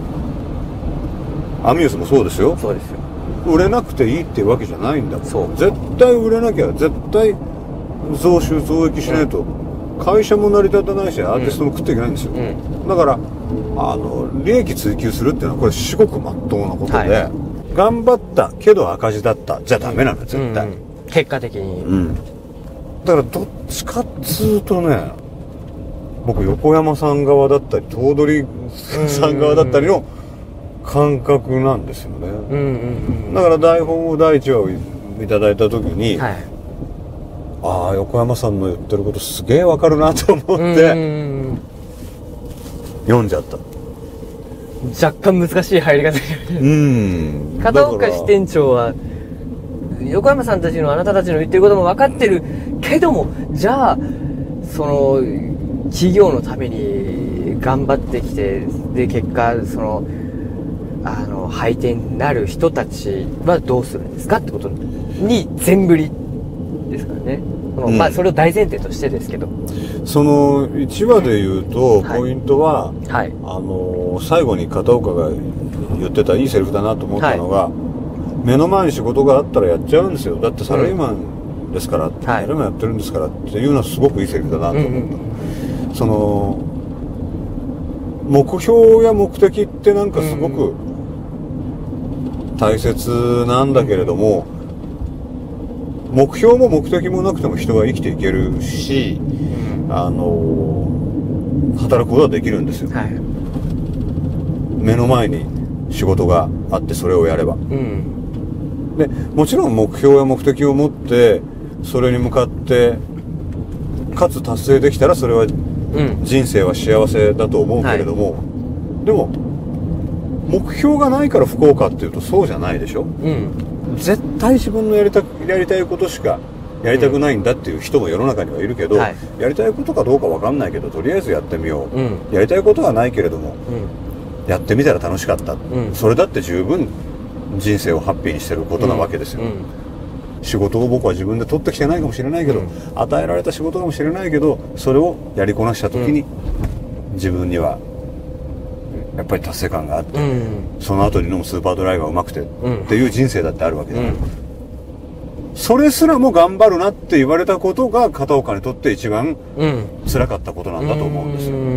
アミューズもそうですよ。売れなくていいっていうわけじゃないんだもん。絶対売れなきゃ絶対増収増益しないと会社も成り立たないしアーティストも食っていけないんですよ。だから利益追求するっていうのはこれ至極真っ当なことで、頑張ったけど赤字だったじゃダメなんだ絶対、 結果的に、 だからどっちかっつうとね、僕横山さん側だったり頭取さん側だったりの感覚なんですよね。だから台本を第1話をいただいた時に、横山さんの言ってることすげえわかるなと思って読んじゃった。 若干難しい入り方片岡支店長は横山さんたちのあなたたちの言ってることも分かってるけども、じゃあその企業のために頑張ってきて、で結果その廃店になる人たちはどうするんですかってことに全振りですからね。それを大前提としてですけど、 その1話で言うとポイントは、最後に片岡が言ってたいいセリフだなと思ったのが、目の前に仕事があったらやっちゃうんですよ、だってサラリーマンですから、誰もやってるんですからっていうのはすごくいいセリフだなと思った。その目標や目的ってなんかすごく大切なんだけれども、目標も目的もなくても人は生きていけるし、働くことはできるんですよ、はい、目の前に仕事があってそれをやれば、でもちろん目標や目的を持ってそれに向かってかつ達成できたらそれは人生は幸せだと思うけれども、はい、でも目標がないから不幸かっていうとそうじゃないでしょ、絶対自分のやりたいことしかやりたくないんだっていう人も世の中にはいるけど、はい、やりたいことかどうか分かんないけどとりあえずやってみよう、やりたいことはないけれども、やってみたら楽しかった、それだって十分人生をハッピーにしてることなわけですよ、仕事を僕は自分で取ってきてないかもしれないけど、与えられた仕事かもしれないけどそれをやりこなした時に、自分にはやっぱり達成感があって、その後に飲むスーパードライがうまくて、っていう人生だってあるわけだ、それすらも頑張るなって言われたことが片岡にとって一番辛かったことなんだと思うんですよ、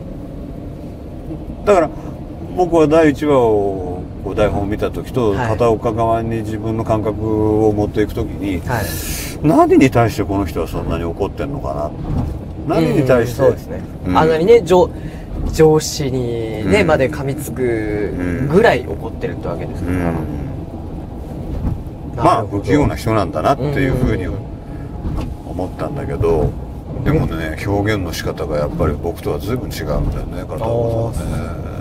だから僕は第1話を台本を見た時と片岡側に自分の感覚を持っていく時に、何に対してこの人はそんなに怒ってんのかな、何に対して、 そうですね、あんなにね上司にね、まで噛みつくぐらい怒ってるってわけですから、 まあ不器用な人なんだなっていうふうに思ったんだけど、でもね表現の仕方がやっぱり僕とは随分違うんだよね、片岡さん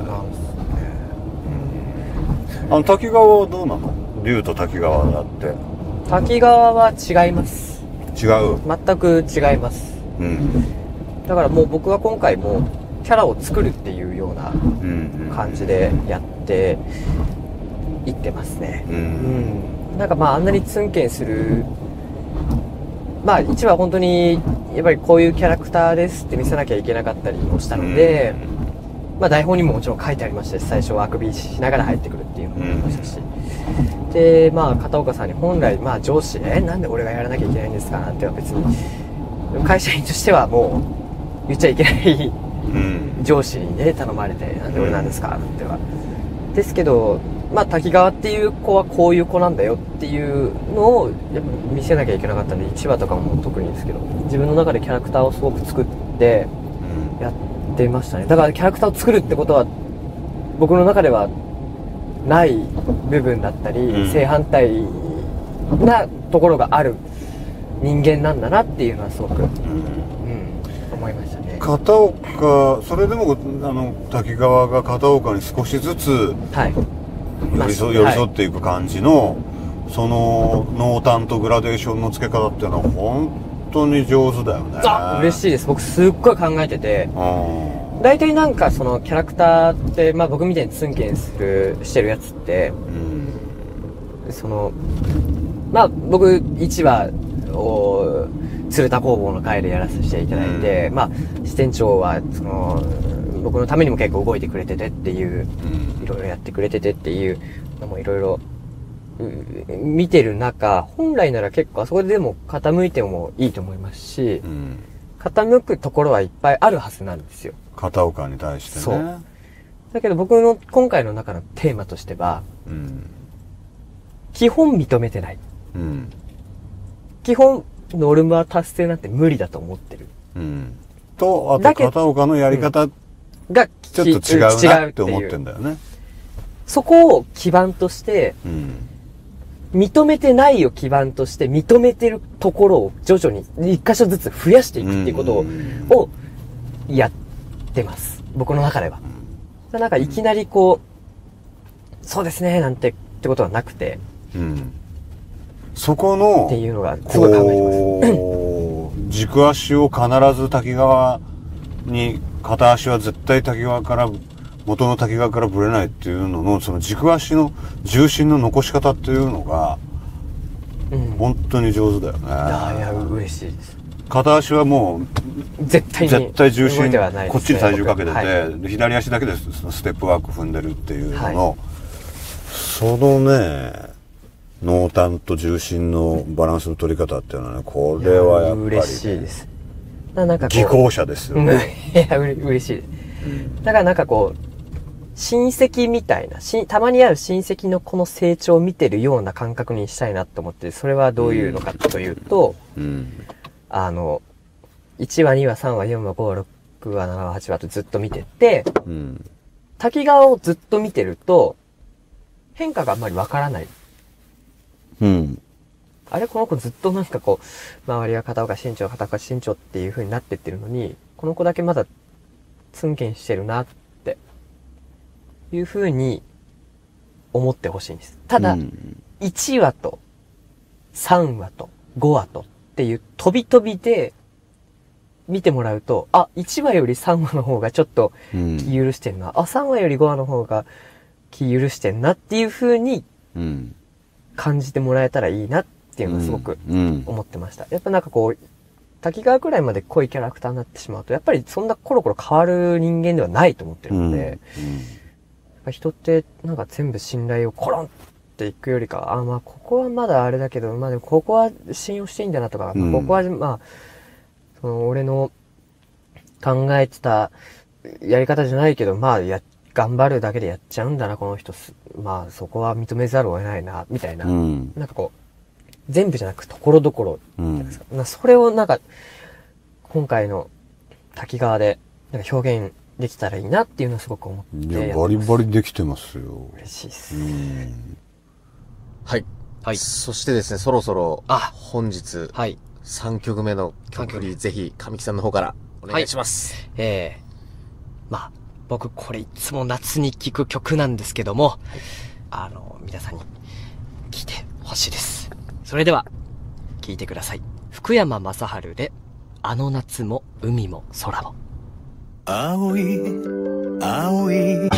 ね。滝川はどうなの？龍と滝川だって。 滝川は違います。 違う？ 全く違います、だからもう僕は今回もキャラを作るっていうような感じでやっていってますね、なんかまああんなにツンケンする、まあ1話本当にやっぱりこういうキャラクターですって見せなきゃいけなかったりもしたので、まあ台本にももちろん書いてありましたし、最初はあくびしながら入ってくるっていうのもありましたし、でまあ片岡さんに本来まあ上司なんで俺がやらなきゃいけないんですかなんては別に会社員としてはもう言っちゃいけない上司にね頼まれてなんで俺なんですかなんてはですけど、まあ滝川っていう子はこういう子なんだよっていうのをやっぱ見せなきゃいけなかったんで、1話とかも特にですけど自分の中でキャラクターをすごく作ってやってましたね。だからキャラクターを作るってことは僕の中ではない部分だったり、正反対なところがある人間なんだなっていうのはすごく、思いましたね。 片岡、それでも滝川が片岡に少しずつ寄り添っていく感じの、その濃淡とグラデーションの付け方っていうのは本当に上手だよね。 嬉しいです。僕すっごい考えてて、大体なんかそのキャラクターって、まあ僕みたいにツンケンしてるやつって、そのまあ僕1話を鶴田工房の会でやらせていただいて、まあ支店長はその僕のためにも結構動いてくれててっていう、いろいろやってくれててっていうのもいろいろ見てる中、本来なら結構あそこでも傾いてもいいと思いますし、傾くところはいっぱいあるはずなんですよ。 片岡に対してね。そう。 だけど僕の今回の中のテーマとしては、基本認めてない。基本ノルマ達成なんて無理だと思ってる。 と、あと片岡のやり方がちょっと違うなって思ってんだよね。 そこを基盤として、認めてないを基盤として認めてるところを徐々に一箇所ずつ増やしていくっていうことをやってます。僕の中では。なんかいきなりこう、そうですねなんてってことはなくて、 そこのっていうのがすごい考えてます。 軸足を必ず滝川に、片足は絶対滝川から元の滝川からぶれないっていうのの、その軸足の重心の残し方っていうのが本当に上手だよね。 いや嬉しいです。 片足はもう絶対重心こっちに体重かけてて、左足だけでステップワーク踏んでるっていうのの、そのね濃淡と重心のバランスの取り方っていうのはね、これはやっぱり嬉しいです。なんか技巧者ですよね。 いや嬉しい。だからなんかこう親戚みたいな、たまにある親戚のこの成長を見てるような感覚にしたいなと思って、それはどういうのかというと、1話、2話、3話、4話、5話、6話、7話、8話とずっと見てって、滝川をずっと見てると、変化があんまりわからない。あれこの子ずっとなんかこう、周りは片岡慎長、片岡慎長っていう風になってってるのに、この子だけまだツンケンしてるなっていう風に思ってほしいんです。ただ、1話と3話と5話とっていう飛び飛びで見てもらうと、あ、1話より3話の方がちょっと気許してんな。あ、3話より5話の方が気許してんなっていう風に感じてもらえたらいいなっていうのをすごく思ってました。やっぱなんかこう、滝川くらいまで濃いキャラクターになってしまうと、やっぱりそんなコロコロ変わる人間ではないと思ってるので、人ってなんか全部信頼をコロンっていくよりか、まあここはまだあれだけど、まあでもここは信用していいんだなとか、ここはまあ、その俺の考えてたやり方じゃないけど、まあ頑張るだけでやっちゃうんだな、この人。まあそこは認めざるを得ないな、みたいな。なんかこう、全部じゃなくところどころじゃないですか。それをなんか、今回の滝川でなんか表現できたらいいなっていうのをすごく思って。 いや、バリバリできてますよ。 嬉しいです。 はい。はい。そしてですね、そろそろ、本日、はい。3曲目の曲にぜひ、神木さんの方からお願いします。 まあ、僕これいつも夏に聴く曲なんですけども、皆さんに聴いてほしいです。それでは、聴いてください。福山雅治で、あの夏も海も空も。 青い、青い。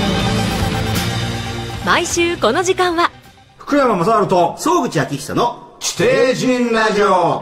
毎週この時間は、 福山雅治と総口昭久の地底人ラジオ。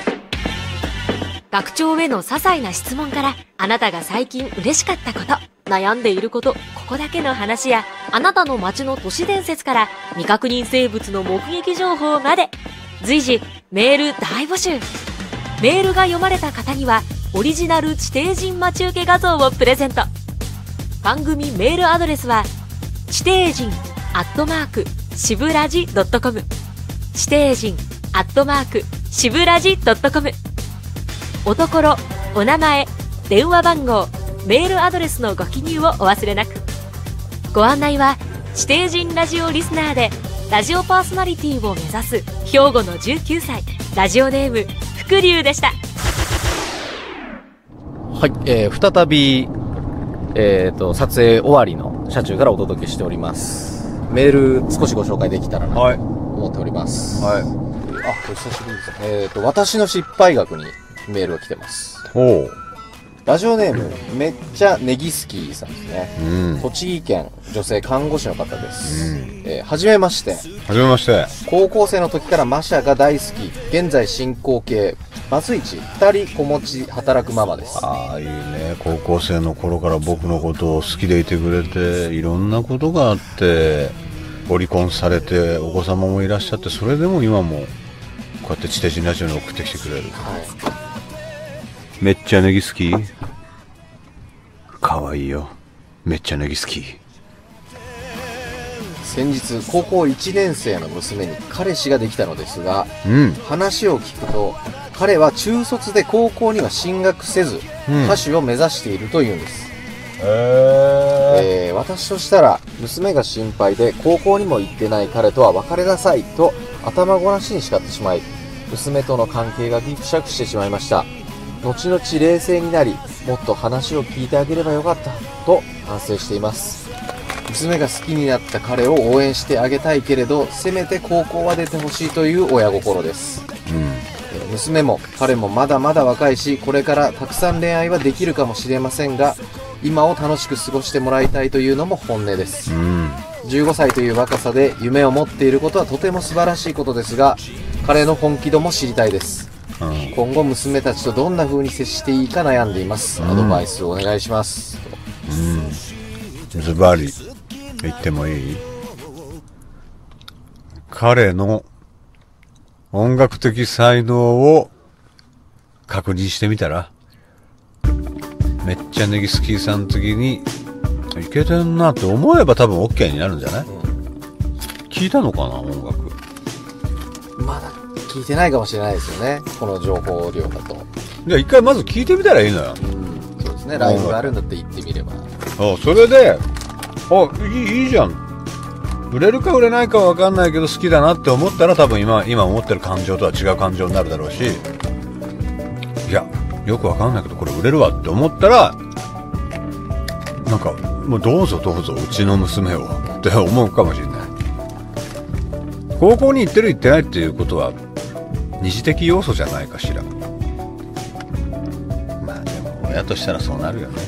学長への些細な質問から、あなたが最近嬉しかったこと、悩んでいること、ここだけの話や、あなたの街の都市伝説から、未確認生物の目撃情報まで、随時、メール大募集。メールが読まれた方には、オリジナル地底人待ち受け画像をプレゼント。番組メールアドレスは、地底人しぶらじ.com。地底人しぶらじ.com。おところ、お名前、電話番号、メールアドレスのご記入をお忘れなく。ご案内は、地底人ラジオリスナーで、ラジオパーソナリティを目指す、兵庫の19歳、ラジオネーム、福龍でした。 はい、再び、撮影終わりの車中からお届けしております。メール少しご紹介できたらなと思っております。はい。お久しぶりです。私の失敗学にメールが来てます。ラジオネーム、めっちゃネギスキーさんですね。栃木県女性看護師の方です。はじめまして。 はじめまして。 高校生の時からマシャが大好き、現在進行形、バツイチ、2人子持ち働くママです。 いいね。高校生の頃から僕のことを好きでいてくれて、いろんなことがあって、ご離婚されて、お子様もいらっしゃって、それでも今も、こうやって地底人ラジオに送ってきてくれる。めっちゃネギ好き？かわいいよ。めっちゃネギ好き。 先日高校1年生の娘に彼氏ができたのですが、話を聞くと彼は中卒で高校には進学せず、歌手を目指しているというんです。私としたら娘が心配で高校にも行ってない彼とは別れなさいと頭ごなしに叱ってしまい、娘との関係がギクシャクしてしまいました。後々冷静になり、もっと話を聞いてあげればよかったと反省しています。娘が好きになった彼を応援してあげたいけれど、せめて高校は出てほしいという親心です。娘も彼もまだまだ若いし、これからたくさん恋愛はできるかもしれませんが、今を楽しく過ごしてもらいたいというのも本音です。15歳という若さで夢を持っていることはとても素晴らしいことですが、彼の本気度も知りたいです。今後娘たちとどんな風に接していいか悩んでいます。アドバイスをお願いします。 ズバリ言ってもいい？彼の音楽的才能を確認してみたら。めっちゃネギスキーさんの時にいけてんなって思えば多分 OK になるんじゃない？聞いたのかな、音楽。 まだ聞いてないかもしれないですよね、この情報量だと。 じゃあ一回まず聞いてみたらいいのよ。 そうですね、ライブがあるんだって言ってみれば。 それで、いいじゃん。売れるか売れないかは分かんないけど好きだなって思ったら多分今思ってる感情とは違う感情になるだろうし、いやよく分かんないけどこれ売れるわって思ったらなんかもうどうぞどうぞうちの娘をって思うかもしれない。高校に行ってる行ってないっていうことは二次的要素じゃないかしら。まあでも親としたらそうなるよね。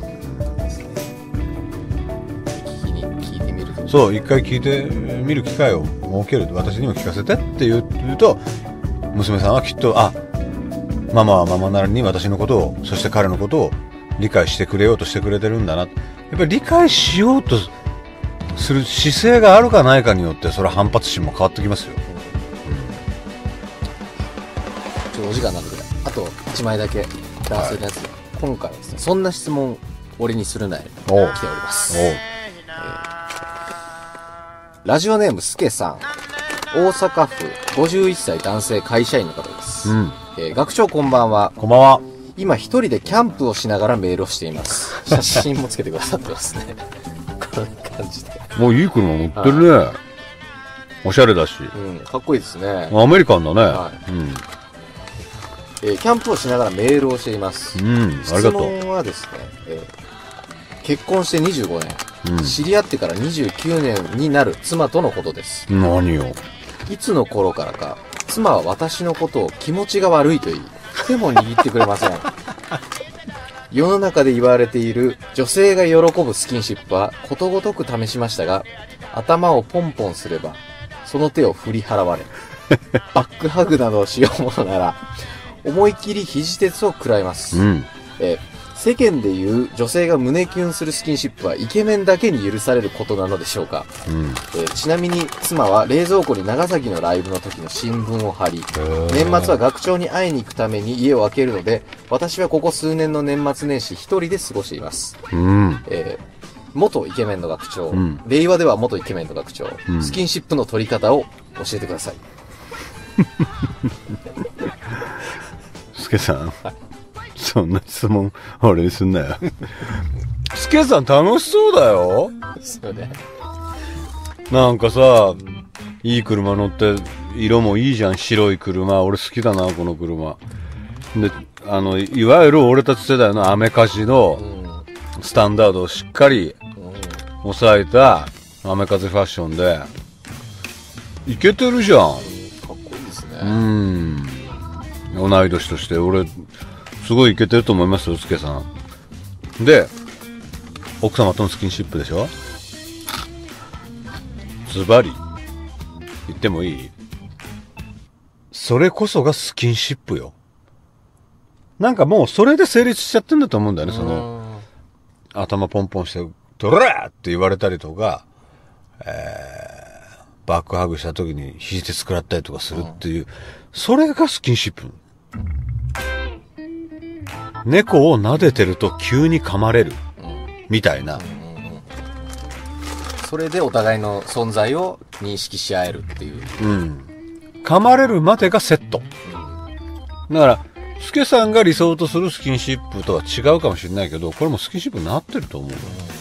そう、一回聞いてみる機会を設ける。私にも聞かせてって言うと、娘さんはきっと、ママはママなりに私のことを、そして彼のことを理解してくれようとしてくれてるんだな。やっぱり理解しようとする姿勢があるかないかによって、それは反発心も変わってきますよ。 お時間なんで、あと1枚だけ男性のやつ、今回はですね、そんな質問俺にするなよ来ております。ラジオネームすけさん、大阪府51歳男性会社員の方です。学長こんばんは。 こんばんは。 今一人でキャンプをしながらメールをしています。写真もつけてくださってますね。こんな感じで。 もういい車乗ってるね。はい、おしゃれだし、 かっこいいですね。 アメリカンだね。 キャンプをしながらメールをしています。 ありがとう。 質問はですね、結婚して25年。知り合ってから29年になる妻とのことです。 何よ。 いつの頃からか、妻は私のことを気持ちが悪いと言い、手も握ってくれません。世の中で言われている女性が喜ぶスキンシップはことごとく試しましたが、頭をポンポンすれば、その手を振り払われ、バックハグなどをしようものなら、思い切り肘鉄を食らいます。世間でいう女性が胸キュンするスキンシップはイケメンだけに許されることなのでしょうか。ちなみに妻は冷蔵庫に長崎のライブの時の新聞を貼り、年末は学長に会いに行くために家を空けるので、私はここ数年の年末年始一人で過ごしています。元イケメンの学長、令和では元イケメンの学長、スキンシップの取り方を教えてください。 すけさん、そんな質問俺にすんなよ。スケさん楽しそうだよ。 そうね。 なんかさ、いい車乗って色もいいじゃん。白い車俺好きだなこの車で、いわゆる俺たち世代のアメカジのスタンダードをしっかり抑えたアメカジファッションでいけてるじゃん。かっこいいですね。 同い年として俺すごいイケてると思いますよ、すけさん。で、奥様とのスキンシップでしょ。ズバリ言ってもいい？それこそがスキンシップよ。なんかもうそれで成立しちゃってんだと思うんだよね。その頭ポンポンしてドラーって言われたりとか、バックハグした時に肘鉄食らったりとかするっていう、それがスキンシップ。猫を撫でてると急に噛まれるみたいな、 それでお互いの存在を認識し合えるっていう、 噛まれるまでがセット、だからスケさんが理想とするスキンシップとは違うかもしれないけど、これもスキンシップになってると思う。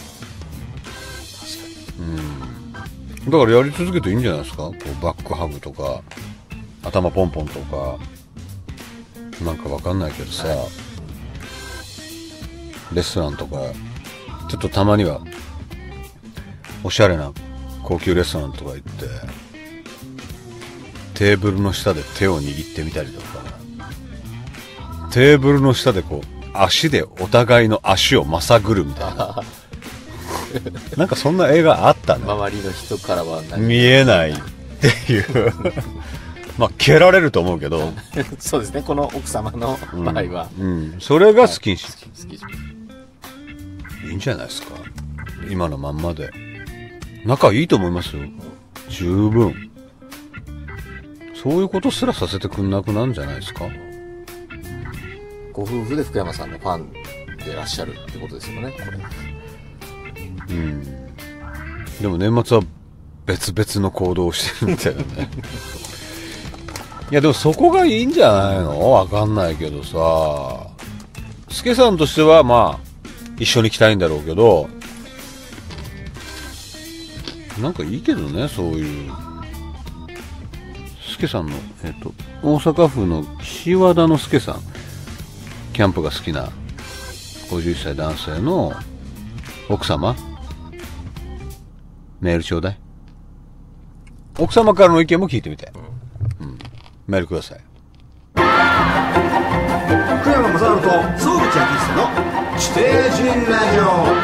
だからやり続けていいんじゃないですか。こうバックハグとか頭ポンポンとかなんかわかんないけどさ、レストランとかちょっとたまにはおしゃれな高級レストランとか行ってテーブルの下で手を握ってみたりとか、テーブルの下でこう足でお互いの足をまさぐるみたいななんかそんな映画あったね。 周りの人からは見えないっていうまあ蹴られると思うけどそうですね、この奥様の場合は、 それがスキンシップ、いいんじゃないですか。今のまんまで仲いいと思いますよ、十分。そういうことすらさせてくんなくなるんじゃないですか。 ご夫婦で福山さんのファンでいらっしゃるってことですよね、これ。 うん。でも年末は別々の行動をしてるみたいなね。いやでもそこがいいんじゃないの？わかんないけどさ。スケさんとしてはまあ、一緒に来たいんだろうけど、なんかいいけどね、そういう。スケさんの、大阪府の岸和田のスケさん。キャンプが好きな51歳男性の奥様、メールちょうだい。奥様からの意見も聞いてみたい。うん。メールください。 福山雅治と総口昭久の地底人ラジオ。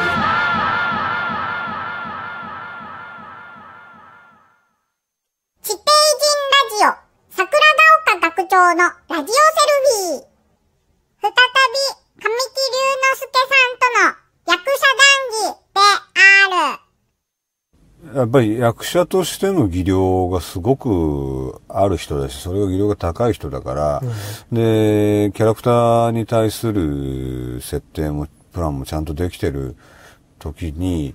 地底人ラジオ、桜ヶ丘学長のラジオセルフィー。再び、神木隆之介さんとの役者談義である。 やっぱり役者としての技量がすごくある人だし、それが技量が高い人だから、で、キャラクターに対する設定も、プランもちゃんとできてる時に、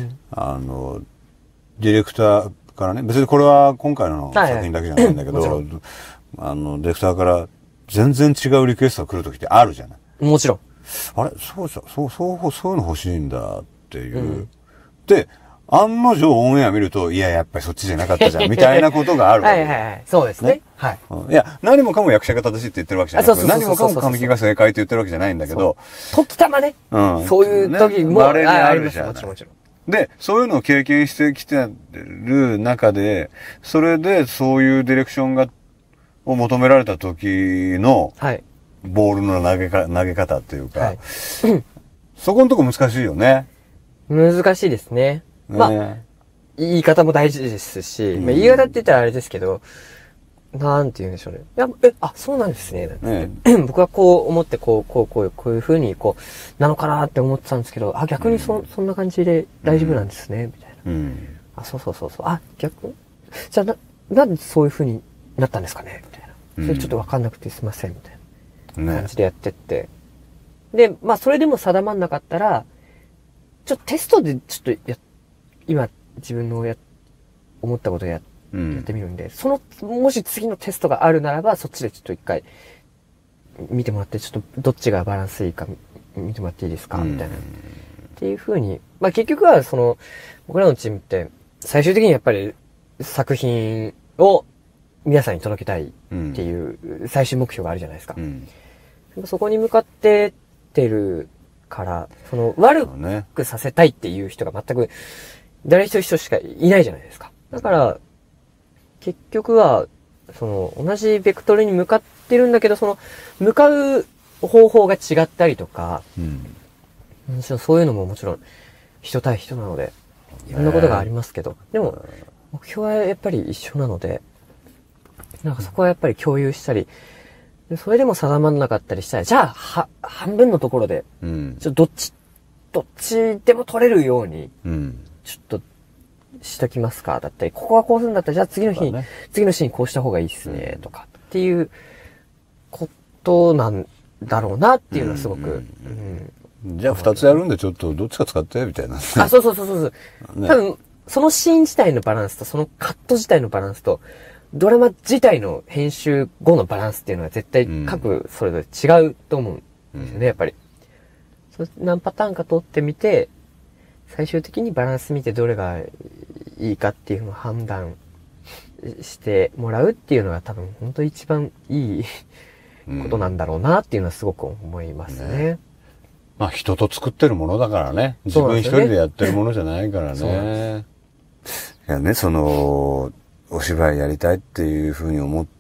ディレクターからね、別にこれは今回の作品だけじゃないんだけど、ディレクターから全然違うリクエストが来る時ってあるじゃない。 もちろん。 あれそういうの欲しいんだっていう。で、案の定オンエア見ると、いや、やっぱりそっちじゃなかったじゃん、みたいなことがあるわけ。 はいはいはい。そうですね。はい。 いや、何もかも役者が正しいって言ってるわけじゃなくて、何もかも神木が正解って言ってるわけじゃないんだけど、 時たまね。そういう時も稀にあるじゃん。 もちろんもちろん。 で、そういうのを経験してきてる中で、それでそういうディレクションを求められた時の、ボールの投げ方っていうか、そこのとこ難しいよね。 難しいですね。まあ、言い方も大事ですし、言い方って言ったらあれですけど、なんて言うんでしょうね。そうなんですね。僕はこう思って、こういう風に、なのかなって思ってたんですけど、逆にそんな感じで大丈夫なんですね、みたいな。そう。逆じゃあ、なんでそういう風になったんですかねみたいな。それちょっとわかんなくてすいません、みたいな感じでやってって。で、まあ、それでも定まんなかったら、ちょっとテストでちょっと今、自分の思ったことやってみるんで、もし次のテストがあるならば、そっちでちょっと一回、見てもらって、ちょっとどっちがバランスいいか見てもらっていいですかみたいな。っていう風に、まあ結局は僕らのチームって、最終的にやっぱり作品を皆さんに届けたいっていう最終目標があるじゃないですか。そこに向かってってるから、悪くさせたいっていう人が全く、誰一人しかいないじゃないですか。だから、結局は、同じベクトルに向かってるんだけど、向かう方法が違ったりとか、もちろんそういうのももちろん、人対人なので、いろんなことがありますけど、でも、目標はやっぱり一緒なので、なんかそこはやっぱり共有したり、それでも定まんなかったりしたら、じゃあ、半分のところで、どっちでも取れるように、ちょっと、しときますかだったり、ここはこうするんだったら、じゃあ次のシーンこうした方がいいっすね、とかっていうことなんだろうなっていうのはすごく。 じゃあ2つやるんでちょっとどっちか使ってみたいな。 そう。多分、そのシーン自体のバランスと、そのカット自体のバランスと、ドラマ自体の編集後のバランスっていうのは絶対各それぞれ違うと思うんですよね、やっぱり。何パターンか撮ってみて、最終的にバランス見てどれがいいかっていうのを判断してもらうっていうのが多分本当一番いいことなんだろうなっていうのはすごく思いますね。 まあ人と作ってるものだからね。自分一人でやってるものじゃないからね。いやね、お芝居やりたいっていうふうに思って、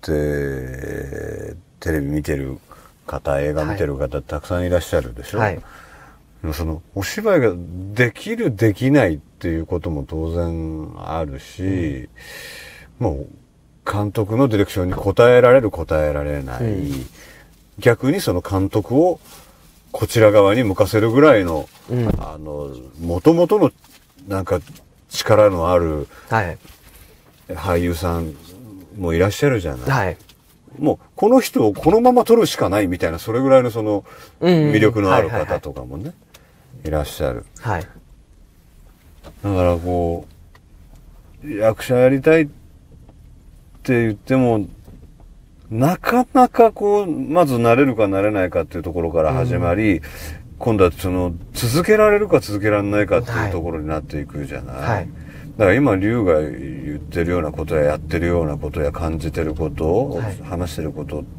テレビ見てる方、映画見てる方たくさんいらっしゃるでしょ。お芝居ができるできないっていうことも当然あるし、もう監督のディレクションに応えられる応えられない、逆にその監督をこちら側に向かせるぐらいの、元々のなんか力のある俳優さんもいらっしゃるじゃない。もうこの人をこのまま撮るしかないみたいな、それぐらいの魅力のある方とかもね、いらっしゃる。 だからこう、役者やりたいって言っても、なかなかこう、まず慣れるか慣れないかっていうところから始まり、今度はその、続けられるか続けられないかっていうところになっていくじゃない。はい、だから今、龍が言ってるようなことややってるようなことや感じてること、話してることって、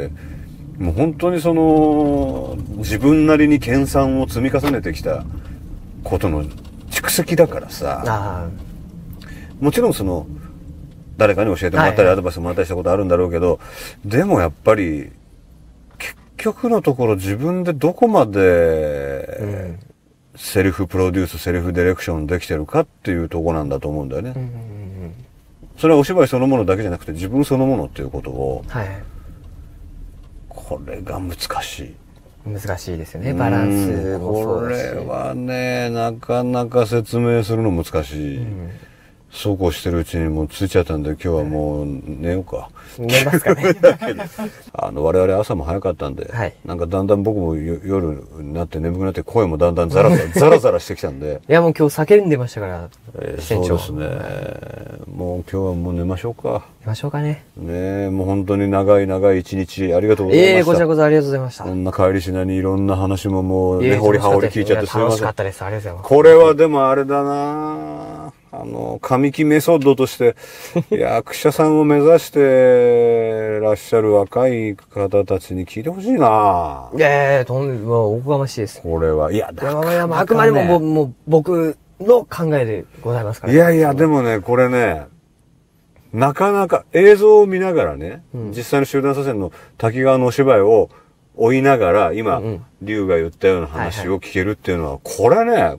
もう本当にその、自分なりに研鑽を積み重ねてきたことの蓄積だからさ、もちろんその、誰かに教えてもらったりアドバイスもらったりしたことあるんだろうけど、でもやっぱり、結局のところ自分でどこまで、セルフプロデュース、セルフディレクションできてるかっていうところなんだと思うんだよね。それはお芝居そのものだけじゃなくて自分そのものっていうことを、これが難しい。 難しいですよね、バランスもそうだし。 これはね、なかなか説明するの難しい。そうこうしてるうちにもう着いちゃったんで今日はもう寝ようか。 寝ますかね。 我々朝も早かったんで、なんかだんだん僕も夜になって眠くなって声もだんだんザラザラしてきたんで。 いやもう今日叫んでましたから、 そうですね。もう今日はもう寝ましょうか。 寝ましょうかね。 ねえ、もう本当に長い一日ありがとうございました。 こちらこそありがとうございました。 こんな帰りしなにいろんな話ももう根掘り葉掘り聞いちゃってすみません。 楽しかったです。ありがとうございます。 これはでもあれだな神木メソッドとして、役者さんを目指してらっしゃる若い方たちに聞いてほしいな。 おこがましいです。 これは、 あくまでももう僕の考えでございますから。 でもね、これね、なかなか映像を見ながらね、実際の集団左遷の滝川のお芝居を追いながら、今、龍が言ったような話を聞けるっていうのは、これね、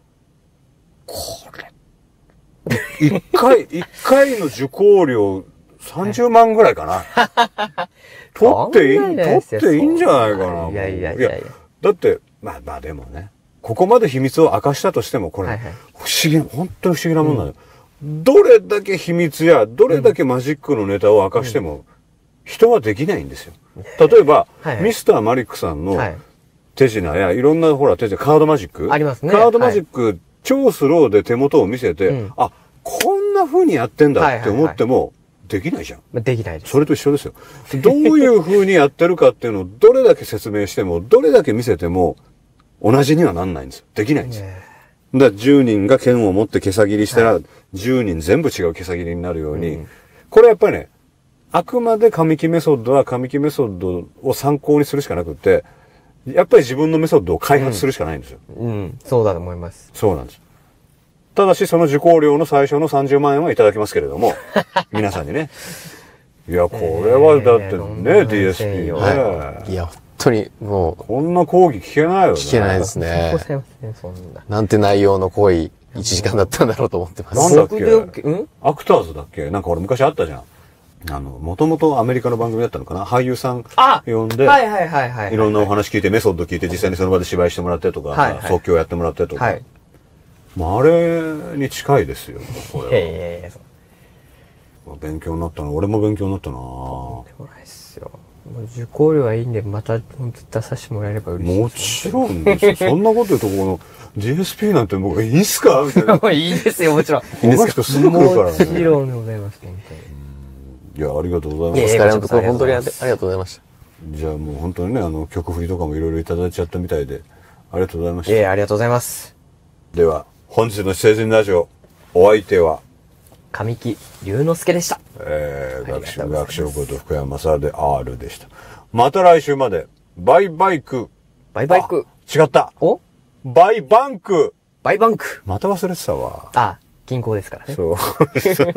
一回の受講料30万ぐらいかな。取っていいんじゃないかな。 いや。 だって、まあでもね、ここまで秘密を明かしたとしても、これ、本当に不思議なもんなのよ。どれだけ秘密や、どれだけマジックのネタを明かしても、人はできないんですよ。例えば、ミスターマリックさんの手品や、いろんな手品、カードマジックありますね。 カードマジック、超スローで手元を見せて、こんな風にやってんだって思っても、できないじゃん。 できないです。 それと一緒ですよ。どういう風にやってるかっていうのをどれだけ説明しても、どれだけ見せても、同じにはなんないんですよ。できないんですよ。だから10人が剣を持って毛さ切りしたら、10人全部違う毛さ切りになるように、これやっぱりね、あくまで神木メソッドは神木メソッドを参考にするしかなくって、やっぱり自分のメソッドを開発するしかないんですよ。 そうだと思います。 そうなんです。ただし、その受講料の最初の30万円はいただきますけれども、皆さんにね。いや、これはだってね、DSP よね。 いや、本当にもう。 こんな講義聞けないよね。 聞けないですね。なんて内容の講義、1時間だったんだろうと思ってます。 なんだっけアクターズだっけなんか俺昔あったじゃん。もともとアメリカの番組だったのかな俳優さん呼んで、いろんなお話聞いて、メソッド聞いて、実際にその場で芝居してもらってとか、即興やってもらってとか。あれに近いですよ、これは。勉強になったな。俺も勉強になったな。 とんでもないっすよ。受講料はいいんで、また出させてもらえれば嬉しいです。もちろんですよ。そんなこと言うと、この DSP なんて僕、いいっすかみたいな。 いいですよ、もちろん。 いいですかすぐ来るからね。 もちろんでございます、本当に。 いや、ありがとうございます。 お疲れのところ、本当にありがとうございました。 じゃあもう本当にね、曲振りとかもいろいろいただいちゃったみたいで、ありがとうございました。 ありがとうございます。 では、本日の地底人ラジオ、お相手は、 神木隆之介でした。 学習こと福山雅治で R でした。また来週まで、バイバイク。 バイバイク。 違った。バイバンク。 バイバンク。 また忘れてたわ。 銀行ですからね。 そう。地底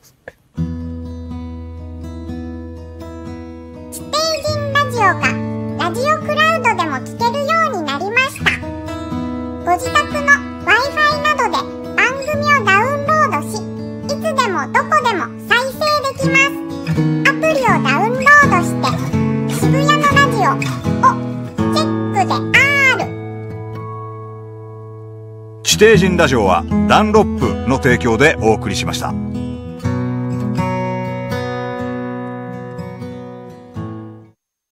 人ラジオがラジオクラウドでも聞けるようになりました。ご自宅の Wi-Fi などで番組をダウンロードし、いつでもどこでも再生できます。アプリをダウンロードして、渋谷のラジオをチェックで R。 地底人ラジオはダンロップの提供でお送りしました。